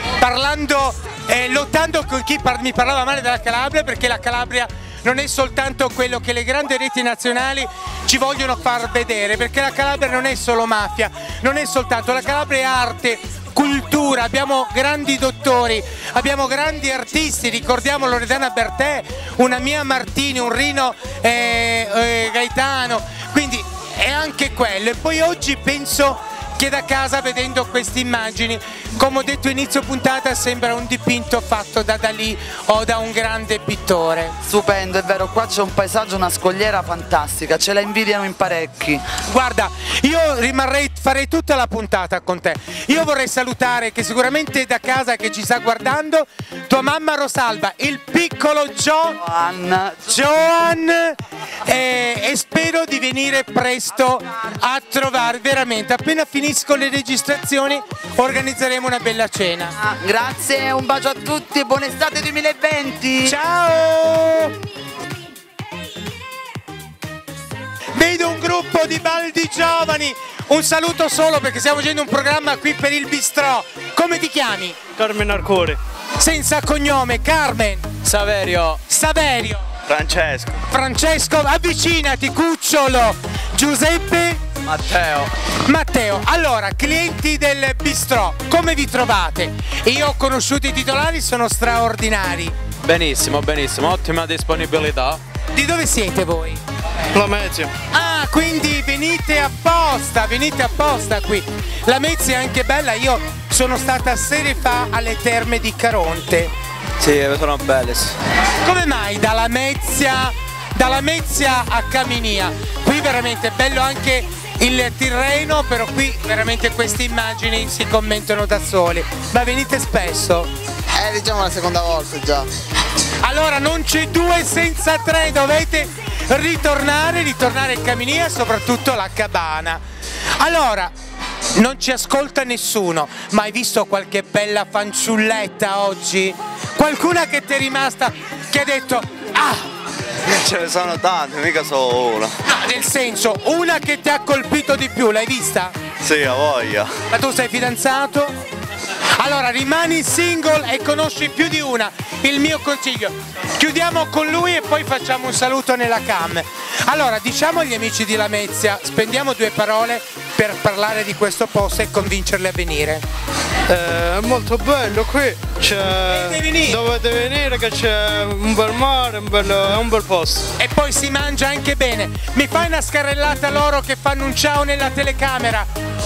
lottando con chi mi parlava male della Calabria, perché la Calabria non è soltanto quello che le grandi reti nazionali ci vogliono far vedere, perché la Calabria non è solo mafia, non è soltanto, la Calabria è arte, cultura, abbiamo grandi dottori, abbiamo grandi artisti, ricordiamo Loredana Bertè, una Mia Martini, un Rino Gaetano, quindi è anche quello. E poi oggi penso che da casa, vedendo queste immagini, come ho detto inizio puntata, sembra un dipinto fatto da Dalì o da un grande pittore. Stupendo, è vero, qua c'è un paesaggio, una scogliera fantastica, ce la invidiano in parecchi. Guarda, io farei tutta la puntata con te. Io vorrei salutare, che sicuramente da casa che ci sta guardando, tua mamma Rosalba, il piccolo Joan, e spero di venire presto a trovare, veramente, appena finisco le registrazioni organizzeremo una bella cena. Grazie, un bacio a tutti e buona estate 2020. Ciao! Vedo un gruppo di baldi giovani, un saluto solo perché stiamo facendo un programma qui per il Bistrò. Come ti chiami? Carmen Arcore. Senza cognome, Carmen. Saverio. Saverio. Francesco. Francesco, avvicinati, cucciolo. Giuseppe. Matteo, allora, clienti del Bistrò, come vi trovate? Io ho conosciuto i titolari, sono straordinari. Benissimo, benissimo, ottima disponibilità. Di dove siete voi? Lamezia. Ah, quindi venite apposta qui. Lamezia è anche bella, io sono stata sere fa alle terme di Caronte. Sì, sono belle. Come mai da Lamezia a Caminia? Qui veramente è bello anche il Tirreno, però qui veramente queste immagini si commentano da soli. Ma venite spesso? Diciamo la seconda volta già. Allora non c'è due senza tre, dovete ritornare a Caminia, soprattutto la Cabana. Allora, non ci ascolta nessuno, ma hai visto qualche bella fanciulletta oggi? Qualcuna che ti è rimasta, che ha detto ah! Ce ne sono tante, mica solo una. No, nel senso, una che ti ha colpito di più, l'hai vista? Sì, a voglia. Ma tu sei fidanzato? Allora rimani single e conosci più di una. Il mio consiglio, chiudiamo con lui e poi facciamo un saluto nella cam. Allora, diciamo agli amici di Lamezia, spendiamo 2 parole per parlare di questo posto e convincerli a venire. È molto bello qui, dovete venire che c'è un bel mare, è un bel posto. E poi si mangia anche bene. Mi fai una scarrellata loro che fanno un ciao nella telecamera?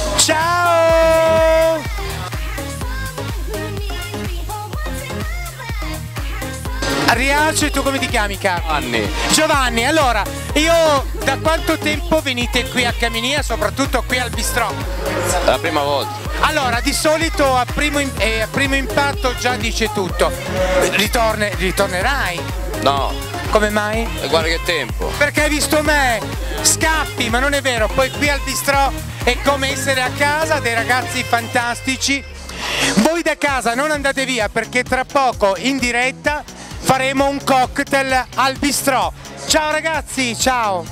Ciao! Riace, tu come ti chiami, Carlo? Giovanni, allora, io da quanto tempo venite qui a Caminia, soprattutto qui al Bistrò? La prima volta. Allora, di solito a primo impatto già dice tutto. Ritornerai? No. Come mai? Guarda che tempo. Perché hai visto me? Scappi, ma non è vero. Poi qui al Bistrò è come essere a casa, dei ragazzi fantastici. Voi da casa non andate via perché tra poco in diretta faremo un cocktail al Bistrò. Ciao ragazzi, ciao!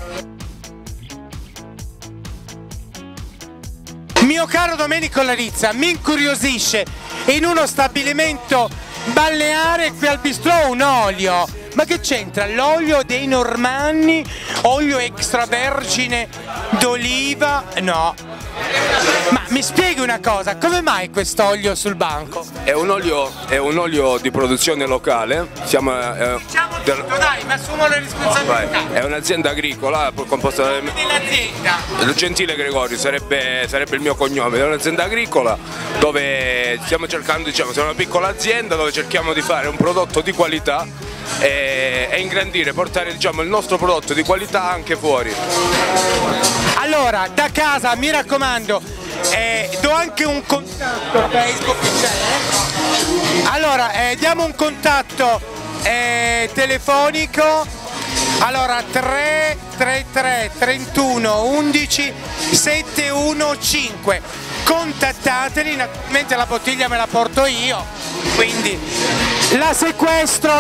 Mio caro Domenico Larizza, mi incuriosisce in uno stabilimento balneare qui al Bistrò un olio. Ma che c'entra? L'olio dei Normanni? Olio extravergine d'oliva? No. Ma mi spieghi una cosa, come mai quest'olio sul banco? È un olio di produzione locale, siamo dai, mi assumo le responsabilità. È un'azienda agricola composta dell'azienda. Gentile Gregorio sarebbe il mio cognome, è un'azienda agricola dove stiamo cercando, diciamo, siamo una piccola azienda dove cerchiamo di fare un prodotto di qualità e ingrandire, portare, diciamo, il nostro prodotto di qualità anche fuori. Allora, da casa, mi raccomando, do anche un contatto Facebook, allora diamo un contatto telefonico Allora 333 31 11 715, contattateli, naturalmente la bottiglia me la porto io, quindi la sequestro!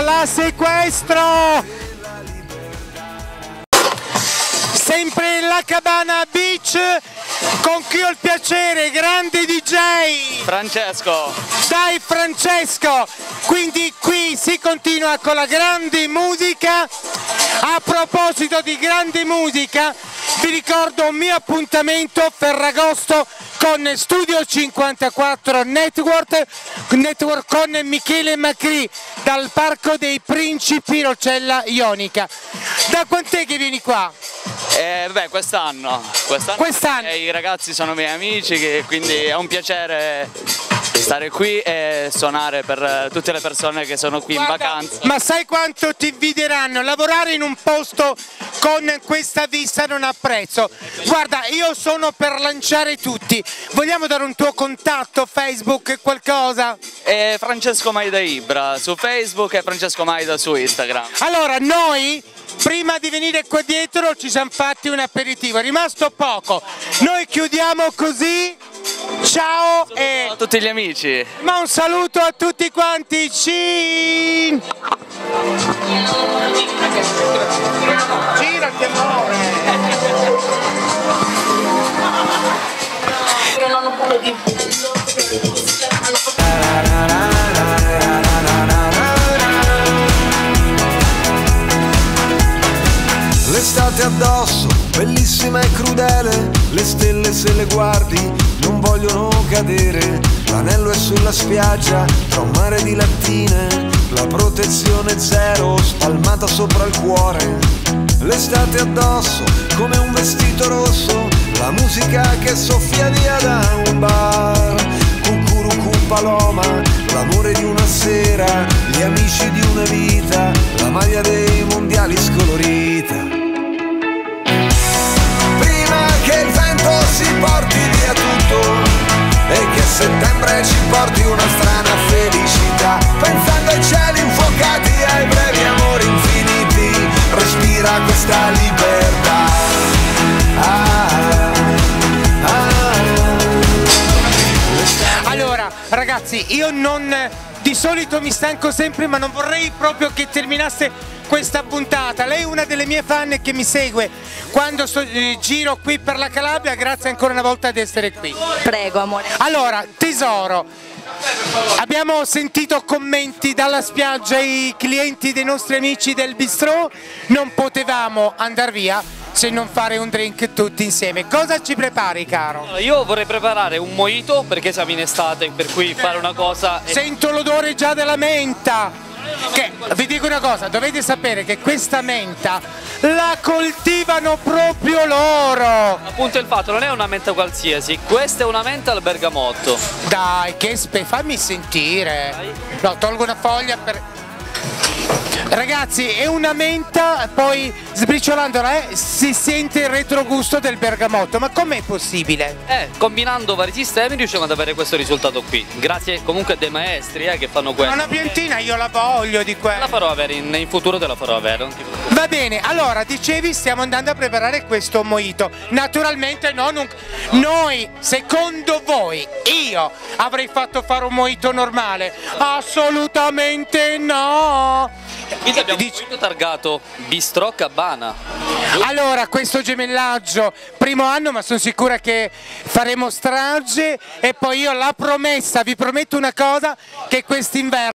Sempre la Cabana Beach, con chi ho il piacere, grande DJ Francesco. Dai Francesco, quindi qui si continua con la grande musica. A proposito di grande musica, vi ricordo un mio appuntamento Ferragosto con Studio 54 Network con Michele Macri dal Parco dei Principi Rocella Ionica. Da quant'è che vieni qua? Quest'anno. I ragazzi sono miei amici, quindi è un piacere stare qui e suonare per tutte le persone che sono qui in vacanza. Ma sai quanto ti invidieranno? Lavorare in un posto con questa vista non ha prezzo. Guarda, io sono per lanciare tutti. Vogliamo dare un tuo contatto, Facebook, qualcosa? Francesco Maida Ibra su Facebook e Francesco Maida su Instagram. Allora, noi prima di venire qua dietro ci siamo fatti un aperitivo, è rimasto poco. Noi chiudiamo così. Ciao e a tutti gli amici. Ma un saluto a tutti quanti. Girati amore. L'estate addosso, bellissima e crudele, le stelle se le guardi non vogliono cadere, l'anello è sulla spiaggia tra un mare di lattine, la protezione zero spalmata sopra il cuore. L'estate addosso come un vestito rosso, la musica che soffia via da un bar, cucurucu paloma, l'amore di una sera, gli amici di una vita, la maglia dei mondiali scolorita. Che il vento si porti via tutto e che settembre ci porti una strana felicità, pensando ai cieli infuocati, ai brevi amori infiniti, respira questa libertà. Allora ragazzi, io di solito mi stanco sempre, ma non vorrei proprio che terminasse questa puntata. Lei è una delle mie fan che mi segue quando giro qui per la Calabria, grazie ancora una volta ad essere qui. Prego amore. Allora tesoro, abbiamo sentito commenti dalla spiaggia, i clienti dei nostri amici del bistrò, non potevamo andare via se non fare un drink tutti insieme. Cosa ci prepari, caro? Allora, io vorrei preparare un mojito perché siamo in estate, per cui fare una cosa... Sento l'odore già della menta! Che, vi dico una cosa, dovete sapere che questa menta la coltivano proprio loro! Appunto il fatto, non è una menta qualsiasi, questa è una menta al bergamotto. Dai, che fammi sentire! No, tolgo una foglia per... Ragazzi, è una menta, poi sbriciolandola si sente il retrogusto del bergamotto, ma com'è possibile? Combinando vari sistemi riusciamo ad avere questo risultato qui, grazie comunque a dei maestri che fanno questo. Una piantina io la voglio di quella. La farò avere, in futuro te la farò avere. Va bene, allora dicevi stiamo andando a preparare questo mojito, naturalmente noi, secondo voi, io avrei fatto fare un mojito normale? Assolutamente no! Quindi abbiamo un mojito targato Bistrò Cabana. Allora, questo gemellaggio, primo anno, ma sono sicura che faremo strage, e poi io la promessa, vi prometto una cosa, che quest'inverno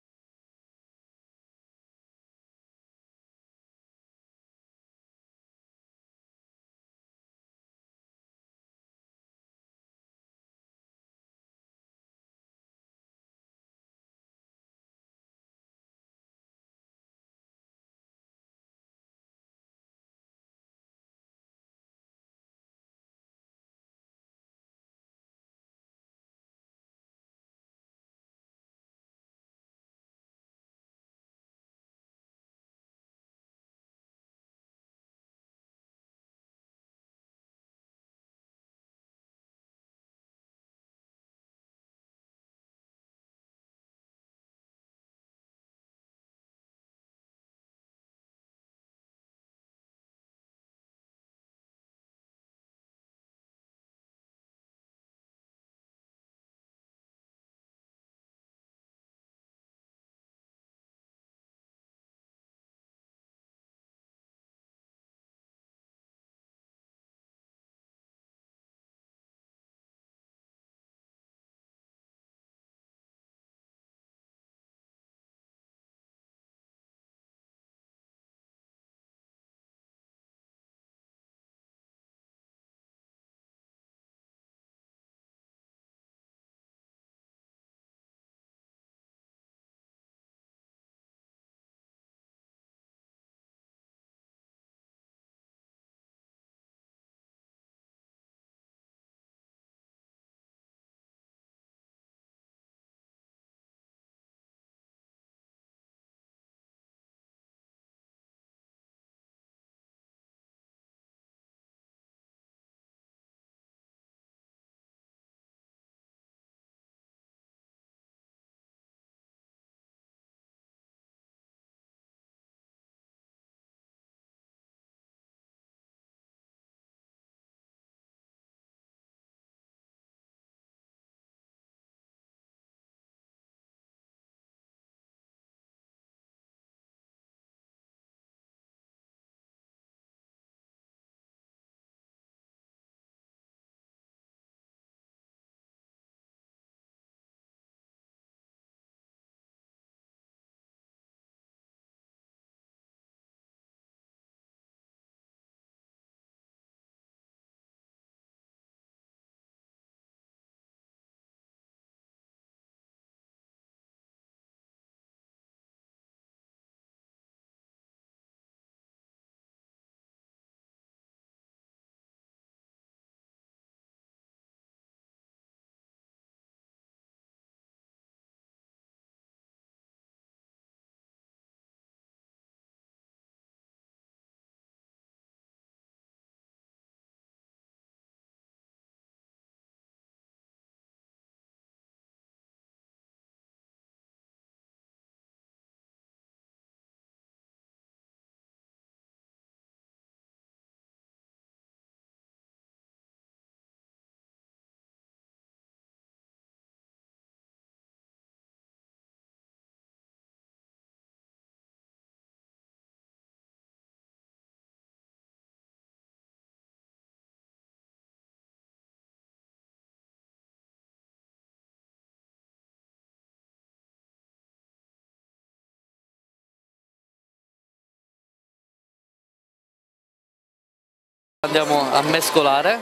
Andiamo a mescolare.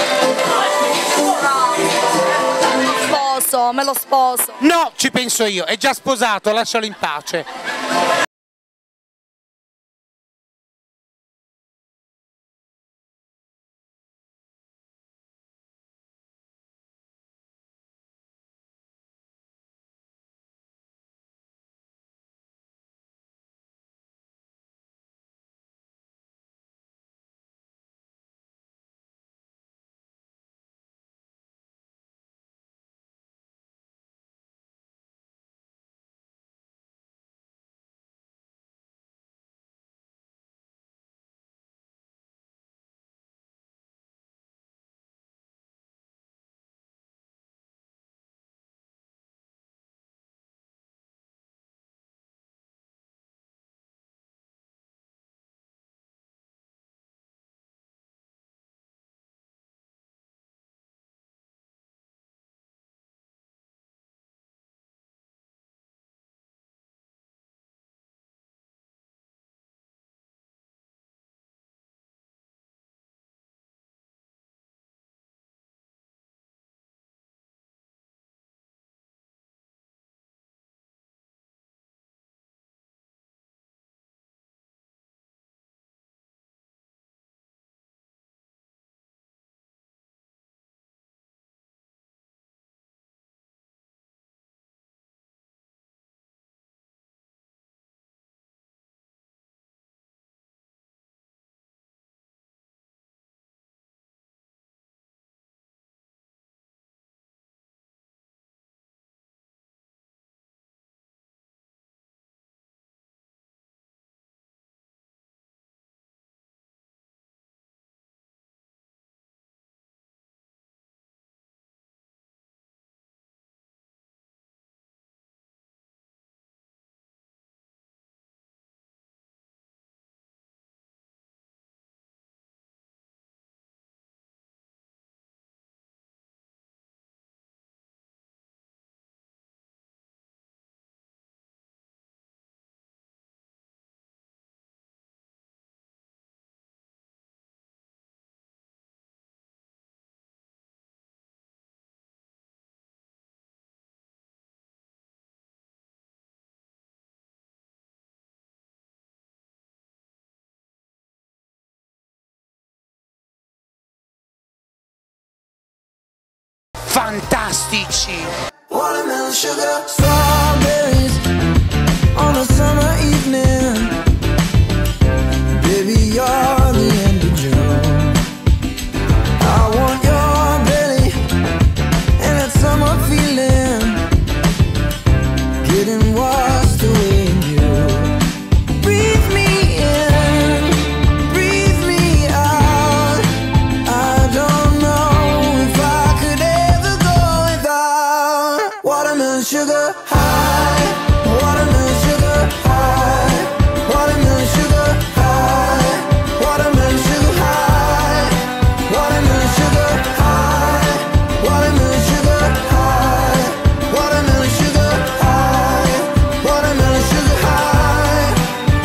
Sposo, me lo sposo. No, ci penso io, è già sposato, lascialo in pace. Fantastici! Watermelon sugar, strawberries on a summer evening. Baby, you're the end of June. I want your belly and that summer feeling, getting washed away in you. Breathe me in, breathe me out. I don't know if I could ever go without watermelon sugar high, watermelon sugar high, watermelon sugar high, watermelon sugar high, watermelon sugar high, watermelon sugar high, watermelon sugar high, watermelon sugar high.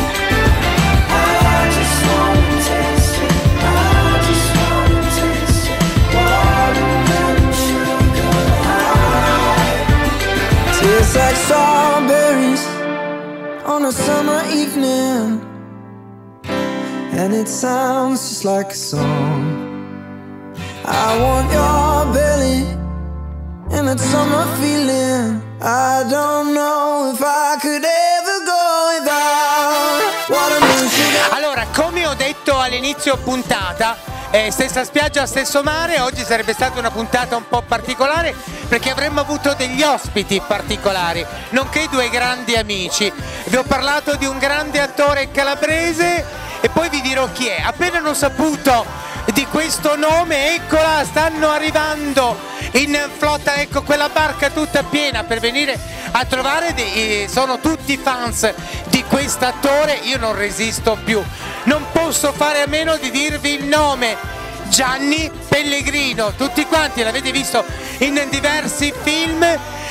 I just wanna taste it, I just wanna taste it, watermelon sugar high. Tastes like strawberries on a summer evening, and it sounds just like a song. I want your belly and that summer feeling. I don't know if I could ever go without watermelon sugar. Allora, come ho detto all'inizio puntata, stessa spiaggia, stesso mare, oggi sarebbe stata una puntata un po' particolare perché avremmo avuto degli ospiti particolari, nonché due grandi amici. Vi ho parlato di un grande attore calabrese e poi vi dirò chi è. Appena hanno saputo di questo nome, eccola, stanno arrivando in flotta, ecco quella barca tutta piena per venire a trovare, sono tutti fans di quest'attore. Io non resisto più, non posso fare a meno di dirvi il nome: Gianni Pellegrino. Tutti quanti l'avete visto in diversi film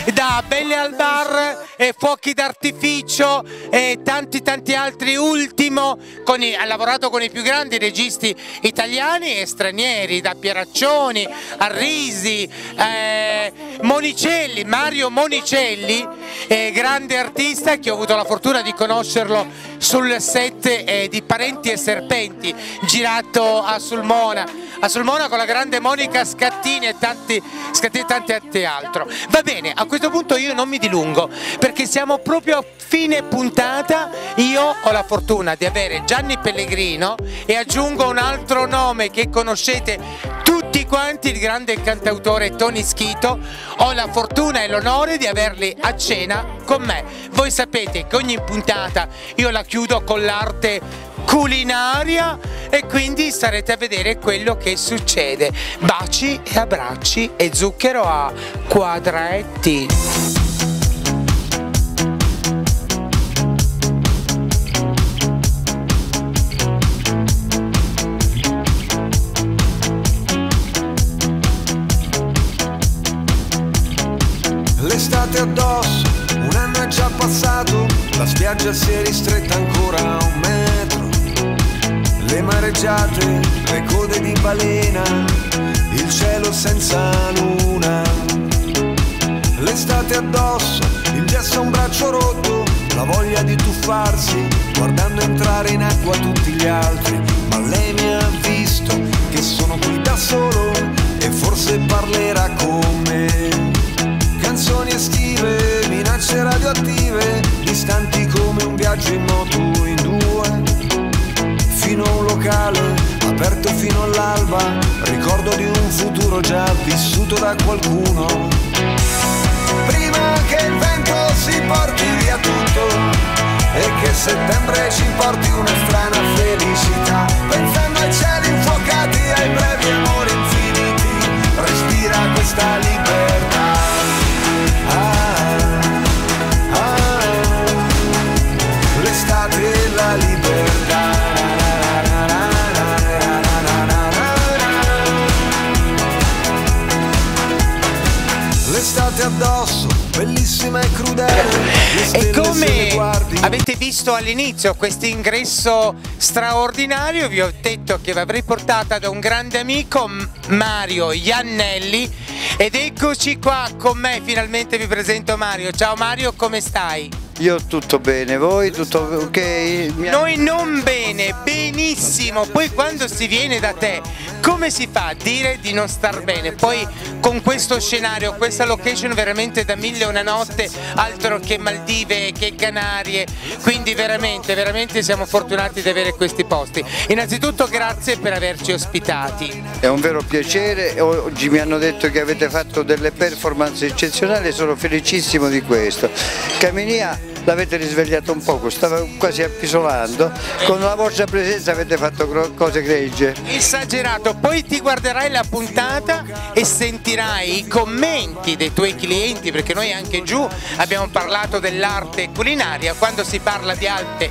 da Belle al bar, fuochi d'artificio e tanti altri. Ultimo ha lavorato con i più grandi registi italiani e stranieri, da Pieraccioni a Risi, Monicelli, Mario Monicelli, grande artista che ho avuto la fortuna di conoscerlo sul set di Parenti e Serpenti, girato a Sulmona con la grande Monica Scattini e tanti altro. Va bene, a questo punto io non mi dilungo perché siamo proprio a fine puntata. Io ho la fortuna di avere Gianni Pellegrino e aggiungo un altro nome che conoscete tutti quanti, il grande cantautore Tony Schito. Ho la fortuna e l'onore di averli a cena con me. Voi sapete che ogni puntata io la chiudo con l'arte culinaria e quindi starete a vedere quello che succede. Baci e abbracci e zucchero a quadretti. L'estate addosso, un anno è già passato, la spiaggia si è ristretta ancora a un metro. Le mareggiate, le code di balena, il cielo senza luna. L'estate addosso, il gesso a un braccio rotto, la voglia di tuffarsi, guardando entrare in acqua tutti gli altri. Ma lei mi ha visto che sono qui da solo e forse parlerà con me. Canzoni estive, minacce radioattive, distanti come un viaggio in moto in due. Fino a un locale, aperto fino all'alba, ricordo di un futuro già vissuto da qualcuno. Prima che il vento si porti via tutto e che settembre ci porti una strana felicità, pensando ai cieli infuocati, ai brevi amori infiniti, respira questa libertà. L'estate e la libertà. L'estate addosso, bellissima e crudele. E come avete visto all'inizio questo ingresso straordinario, vi ho detto che vi avrei portata da un grande amico, Mario Iannelli, ed eccoci qua con me. Finalmente vi presento Mario. Ciao Mario, come stai? Io tutto bene, voi tutto ok? Noi non bene, benissimo. Poi quando si viene da te, come si fa a dire di non star bene? Poi con questo scenario, questa location veramente da 1001 notte, altro che Maldive, che Canarie, quindi veramente siamo fortunati di avere questi posti. Innanzitutto grazie per averci ospitati. È un vero piacere, oggi mi hanno detto che avete fatto delle performance eccezionali e sono felicissimo di questo. Caminia l'avete risvegliato un poco, stava quasi appisolando, con la vostra presenza avete fatto cose gregge. Esagerato, poi ti guarderai la puntata e sentirai i commenti dei tuoi clienti, perché noi anche giù abbiamo parlato dell'arte culinaria. Quando si parla di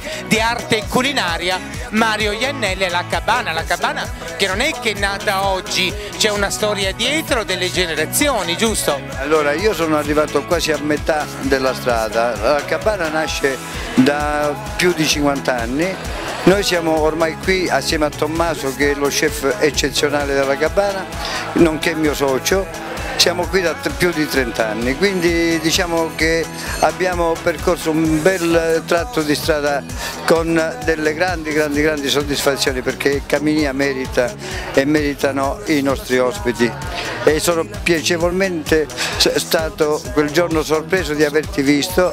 arte culinaria, Mario Iannelli è la cabana che non è che è nata oggi, c'è una storia dietro, delle generazioni, giusto? Allora, io sono arrivato quasi a metà della strada, la cabana nasce da più di 50 anni, noi siamo ormai qui assieme a Tommaso che è lo chef eccezionale della cabana, nonché mio socio. Siamo qui da più di 30 anni, quindi diciamo che abbiamo percorso un bel tratto di strada con delle grandi soddisfazioni, perché Caminia merita e meritano i nostri ospiti, e sono piacevolmente stato quel giorno sorpreso di averti visto,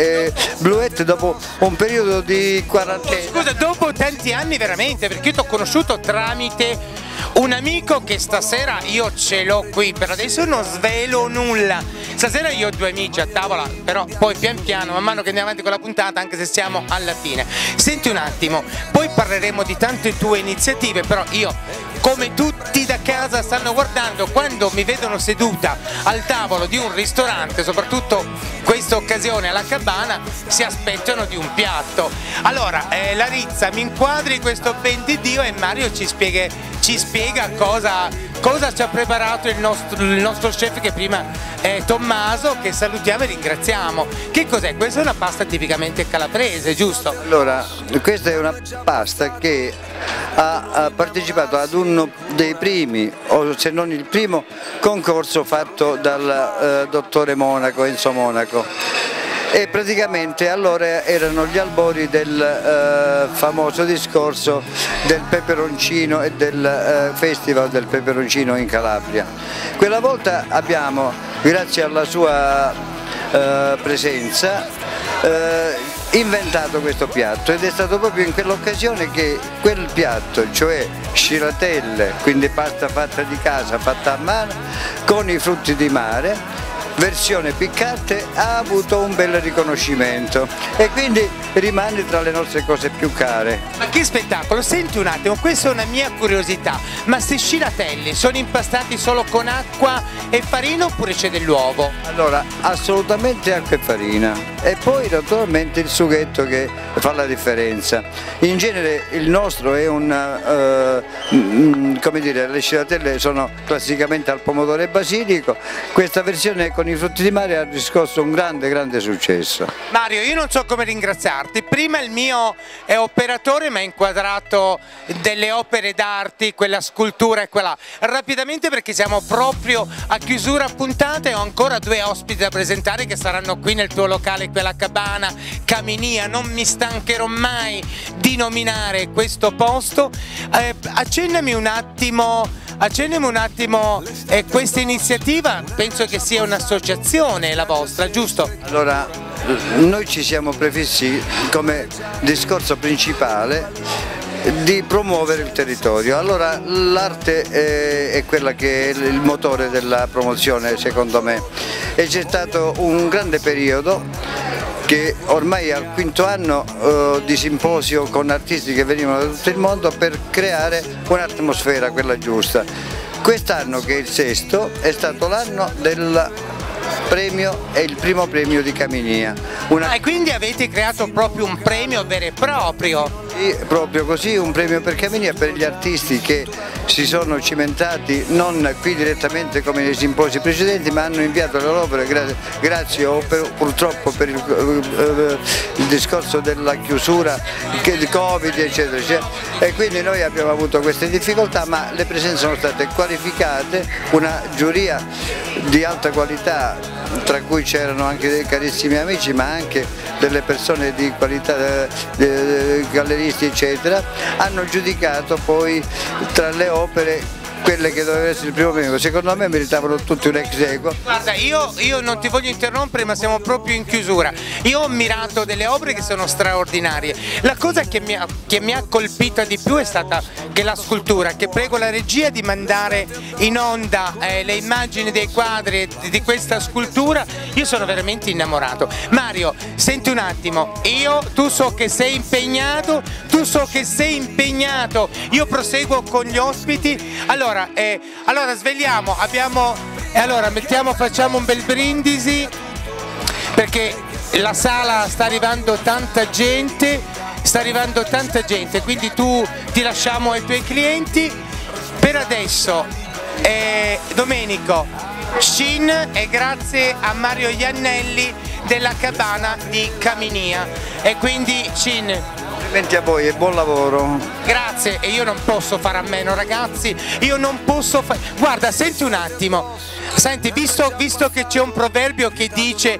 Bluette, dopo un periodo di quarantena. Scusa, dopo tanti anni veramente, perché io ti ho conosciuto tramite un amico che stasera io ce l'ho qui, per adesso non svelo nulla. Stasera io ho due amici a tavola, però poi pian piano, man mano che andiamo avanti con la puntata, anche se siamo alla fine. Senti un attimo, poi parleremo di tante tue iniziative, però io, come tutti da casa stanno guardando, quando mi vedono seduta al tavolo di un ristorante, soprattutto questa occasione alla cabana, si aspettano di un piatto. Allora, Larizza, mi inquadri questo ben di Dio e Mario ci ci spiega cosa ci ha preparato il nostro chef, che prima è Tommaso, che salutiamo e ringraziamo. Che cos'è? Questa è una pasta tipicamente calabrese, giusto? Allora, questa è una pasta che ha partecipato ad uno dei primi, o se non il primo, concorso fatto dal dottore Monaco, Enzo Monaco. E praticamente allora erano gli albori del famoso discorso del peperoncino e del festival del peperoncino in Calabria. Quella volta abbiamo, grazie alla sua presenza, inventato questo piatto, ed è stato proprio in quell'occasione che quel piatto, cioè sciratelle, quindi pasta fatta di casa, fatta a mano, con i frutti di mare, versione piccante, ha avuto un bel riconoscimento e quindi rimane tra le nostre cose più care. Ma che spettacolo! Senti un attimo, questa è una mia curiosità, ma questi sciratelle sono impastati solo con acqua e farina oppure c'è dell'uovo? Allora, assolutamente acqua e farina, e poi naturalmente il sughetto che fa la differenza. In genere il nostro è come dire, le sciratelle sono classicamente al pomodoro e basilico, questa versione con i frutti di mare ha riscosso un grande successo. Mario, io non so come ringraziarti, prima il mio operatore mi ha inquadrato delle opere d'arte, quella scultura e quella, rapidamente perché siamo proprio a chiusura puntata e ho ancora 2 ospiti da presentare che saranno qui nel tuo locale, quella cabana Caminia. Non mi stancherò mai di nominare questo posto. Accennami un attimo questa iniziativa, penso che sia un'associazione la vostra, giusto? Allora, noi ci siamo prefissi come discorso principale di promuovere il territorio. Allora l'arte è quella che è il motore della promozione, secondo me, e c'è stato un grande periodo che ormai è al 5° anno di simposio con artisti che venivano da tutto il mondo per creare un'atmosfera, quella giusta. Quest'anno, che è il 6°, è stato l'anno del premio, è il primo premio di Caminia. E quindi avete creato proprio un premio vero e proprio? Sì, proprio così, un premio per Caminia, per gli artisti che si sono cimentati non qui direttamente come nei simposi precedenti, ma hanno inviato le loro opere grazie o purtroppo per il discorso della chiusura, di Covid eccetera eccetera, e quindi noi abbiamo avuto queste difficoltà, ma le presenze sono state qualificate, una giuria di alta qualità, tra cui c'erano anche dei carissimi amici ma anche delle persone di qualità, galleristi eccetera, hanno giudicato poi tra le opere quelle che dovevano essere il primo premio. Secondo me meritavano tutti un ex aequo. Guarda, io non ti voglio interrompere, ma siamo proprio in chiusura. Io ho ammirato delle opere che sono straordinarie. La cosa che mi ha colpita di più è stata che la scultura, che prego la regia di mandare in onda le immagini dei quadri di questa scultura. Io sono veramente innamorato. Mario, senti un attimo, tu so che sei impegnato, io proseguo con gli ospiti. Allora svegliamo, facciamo un bel brindisi, perché la sala sta arrivando tanta gente, quindi ti lasciamo ai tuoi clienti. Per adesso Domenico, Shin, e grazie a Mario Iannelli della cabana di Caminia, e quindi Shin, complimenti a voi e buon lavoro. Grazie, e io non posso fare a meno, ragazzi, io non posso fare. Guarda, senti un attimo, visto che c'è un proverbio che dice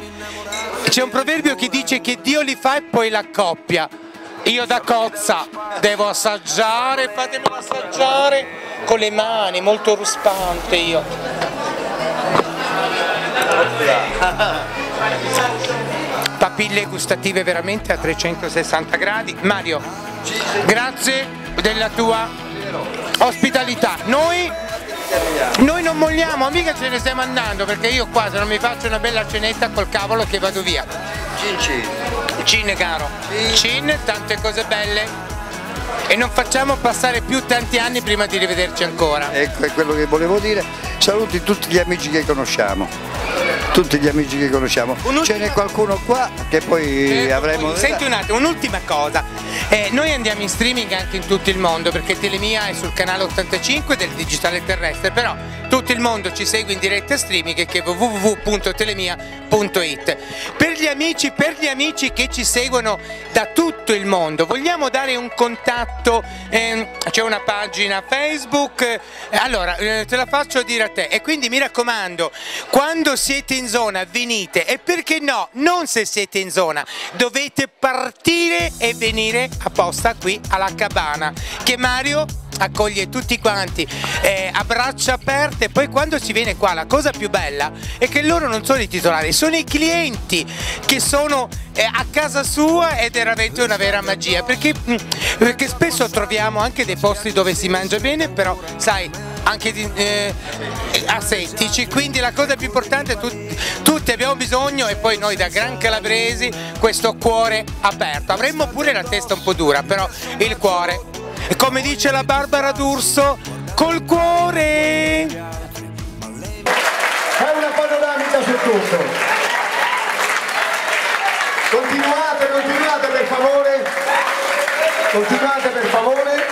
che Dio li fa e poi l'accoppia. Io da cozza devo assaggiare, fatemelo assaggiare con le mani, molto ruspante io. Papille gustative veramente a 360 gradi. Mario, grazie della tua ospitalità. Noi non molliamo, mica ce ne stiamo andando, perché io qua se non mi faccio una bella cenetta col cavolo che vado via. Cin caro, cin, tante cose belle, e non facciamo passare più tanti anni prima di rivederci ancora. Ecco, è quello che volevo dire. Saluti tutti gli amici che conosciamo. tutti gli amici che conosciamo. Ce n'è qualcuno qua che poi avremo... Senti un attimo, un'ultima cosa, noi andiamo in streaming anche in tutto il mondo perché Telemia è sul canale 85 del digitale terrestre, però tutto il mondo ci segue in diretta streaming che è www.telemia.it. Per gli amici che ci seguono da tutto il mondo, vogliamo dare un contatto, c'è una pagina Facebook, allora te la faccio dire a te, e quindi mi raccomando, quando siete in zona venite, e perché no, non se siete in zona, dovete partire e venire apposta qui alla Cabana, che Mario accoglie tutti quanti a braccia aperte. Poi quando si viene qua la cosa più bella è che loro non sono i titolari, sono i clienti che sono a casa sua, ed è veramente una vera magia, perché spesso troviamo anche dei posti dove si mangia bene, però sai anche asettici, quindi la cosa più importante, tutti abbiamo bisogno, e poi noi da gran calabresi, questo cuore aperto. Avremmo pure la testa un po' dura, però il cuore, e come dice la Barbara D'Urso, col cuore. È una panoramica su tutto. Continuate per favore. Continuate per favore.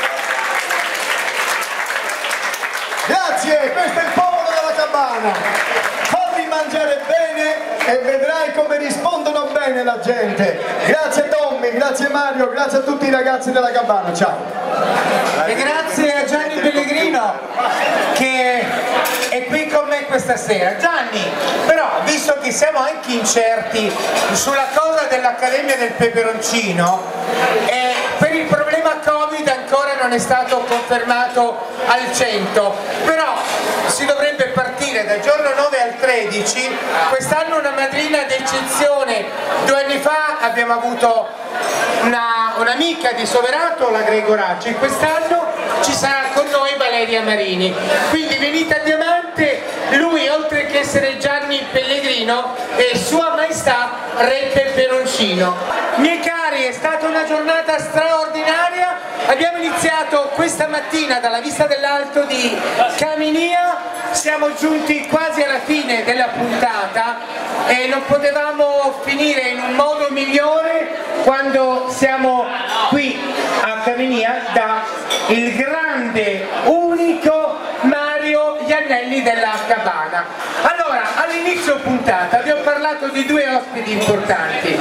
Grazie, questo è il popolo della Cabana. Fammi mangiare bene e vedrai come rispondono bene la gente. Grazie Tommy, grazie Mario, grazie a tutti i ragazzi della Cabana, ciao. E grazie a Gianni Pellegrino che è qui con me questa sera. Gianni, però visto che siamo anche incerti sulla cosa dell'Accademia del Peperoncino, per il problema Covid ancora non è stato confermato al 100, però si dovrebbe partire dal giorno 9 al 13, quest'anno una madrina d'eccezione. 2 anni fa abbiamo avuto un'amica di Soverato, la Gregoracci, quest'anno ci sarà con noi Valeria Marini, quindi venite a Diamante. Lui, oltre che essere Gianni Pellegrino, è Sua Maestà Re Peperoncino. Miei cari, è stata una giornata straordinaria, abbiamo iniziato questa mattina dalla vista dell'alto di Caminia, siamo giunti quasi alla fine della puntata e non potevamo finire in un modo migliore quando siamo qui a Caminia da il grande, unico Mario Iannelli della Cabana. Allora, all'inizio puntata vi ho parlato di 2 ospiti importanti,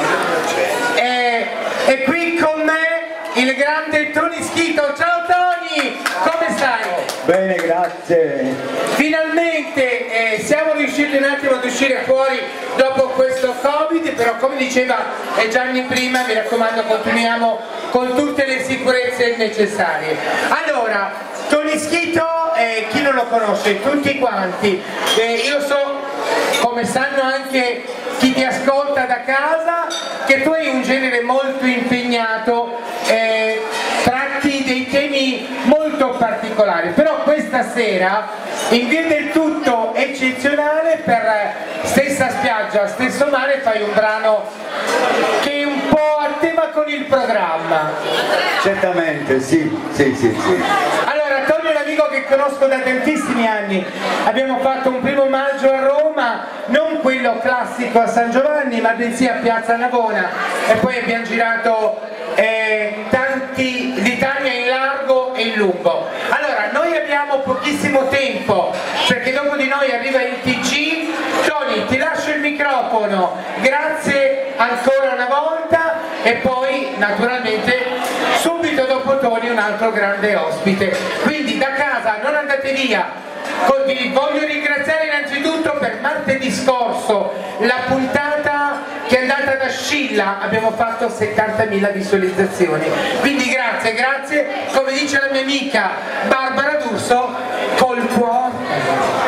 e qui con me il grande Tony Schito. Ciao Tony, come stai? Bene, grazie. Finalmente siamo riusciti un attimo ad uscire fuori dopo questo Covid, però come diceva Gianni prima, mi raccomando, continuiamo con tutte le sicurezze necessarie. Allora, Tony Schito, chi non lo conosce? Tutti quanti. Io so, come sanno anche chi ti ascolta da casa, che tu hai un genere molto impegnato, tratti dei temi molto particolari, però questa sera in via del tutto eccezionale per Stessa Spiaggia, Stesso Mare fai un brano che è un po' a tema con il programma. Certamente, sì. Allora, Tonio è un amico che conosco da tantissimi anni, abbiamo fatto un primo maggio a Roma, non quello classico a San Giovanni, ma bensì a Piazza Navona, e poi abbiamo girato l'Italia in largo e in lungo. Allora, noi abbiamo pochissimo tempo perché dopo di noi arriva il TG. Tony, ti lascio il microfono, grazie ancora una volta, e poi naturalmente subito dopo Tony un altro grande ospite, quindi da casa non andate via. Vi voglio ringraziare innanzitutto per martedì scorso, la puntata che è andata da Scilla, abbiamo fatto 70.000 visualizzazioni, quindi grazie, come dice la mia amica Barbara D'Urso, col cuore.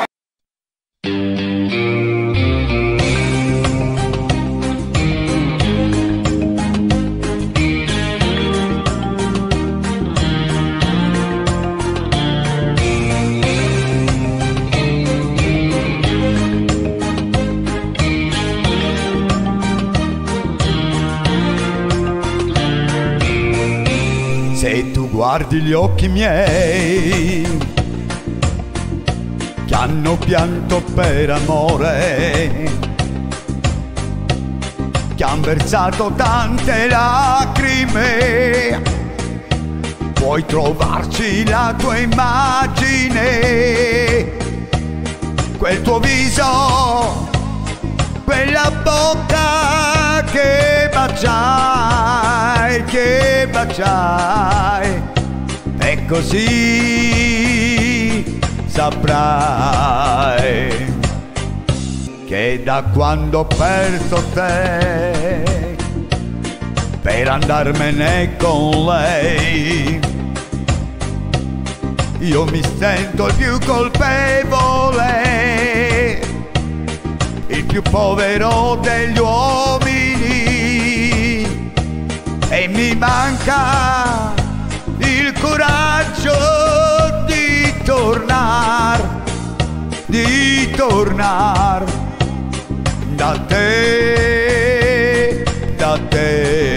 Se tu guardi gli occhi miei che hanno pianto per amore, che han versato tante lacrime. Puoi trovarci la tua immagine, quel tuo viso, quella bocca che baciai, e così saprai che da quando ho perso te per andarmene con lei, io mi sento il più colpevole, il più povero degli uomini, e mi manca il coraggio di tornare da te, da te.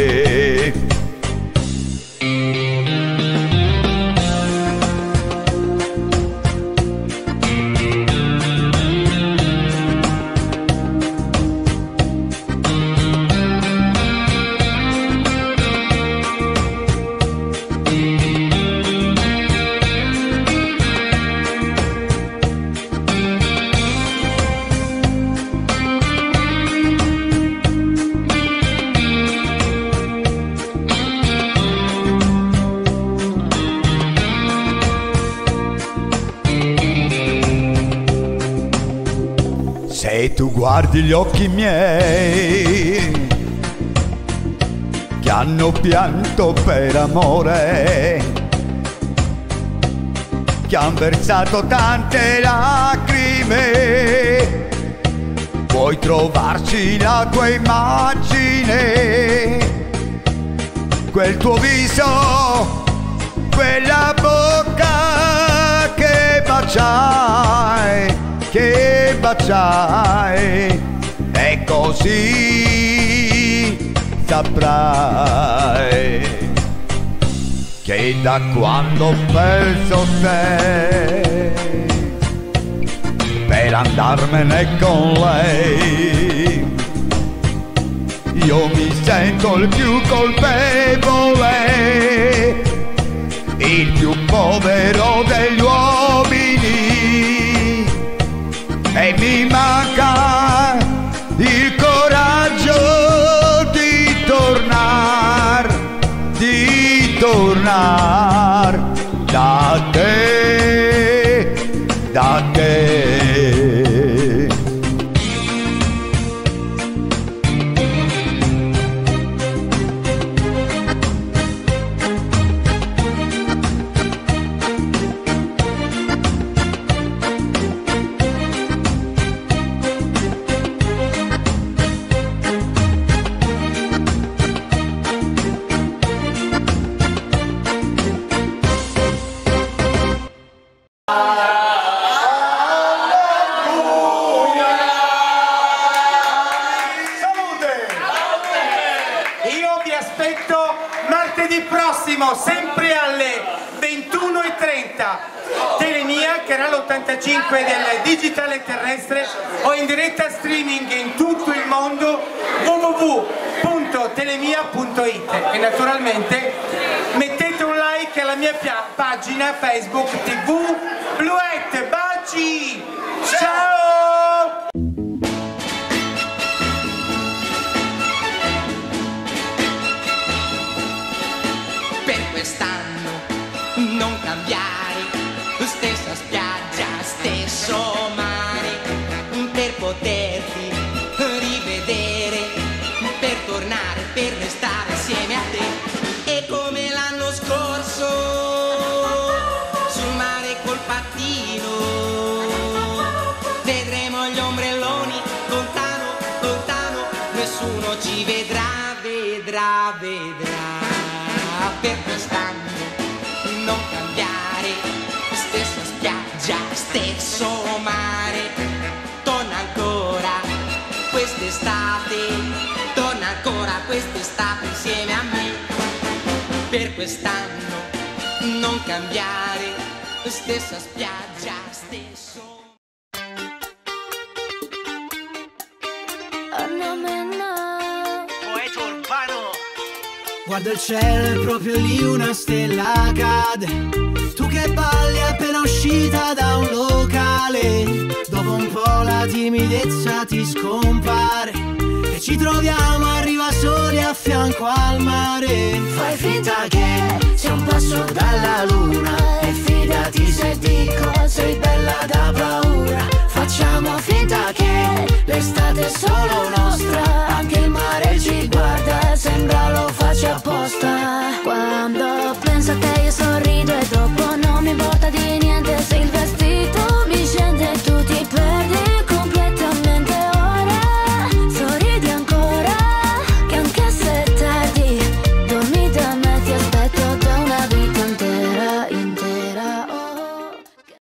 Se tu guardi gli occhi miei che hanno pianto per amore, che han versato tante lacrime, puoi trovarci la tua immagine, quel tuo viso, quella bocca che baciai, e così saprai che da quando ho perso te per andarmene con lei, io mi sento il più colpevole, il più povero degli uomini, e mi manca il coraggio di tornare da te, da te. Sempre alle 21:30, Telemia, canale 85 del digitale terrestre, o in diretta streaming in tutto il mondo, www.telemia.it, e naturalmente mettete un like alla mia pagina Facebook TV Bluette. Baci, ciao! Non cambiare, stessa spiaggia, stesso mare, per poterti rivedere, per tornare, per restare insieme a te. E come l'anno scorso, sul mare col pattino, vedremo gli ombrelloni, lontano, lontano, nessuno ci vedrà, vedrà, vedrà. Per quest'anno non cambiare, stessa spiaggia, stesso mare, torna ancora quest'estate, torna ancora quest'estate insieme a me. Per quest'anno non cambiare, stessa spiaggia, stesso Poeta urbano. Guarda il cielo, è proprio lì una stella cade. Tu che balli appena uscita da un locale. Dopo un po' la timidezza ti scompare e ci troviamo arriva soli a fianco al mare. Fai finta che sia un passo dalla luna e fidati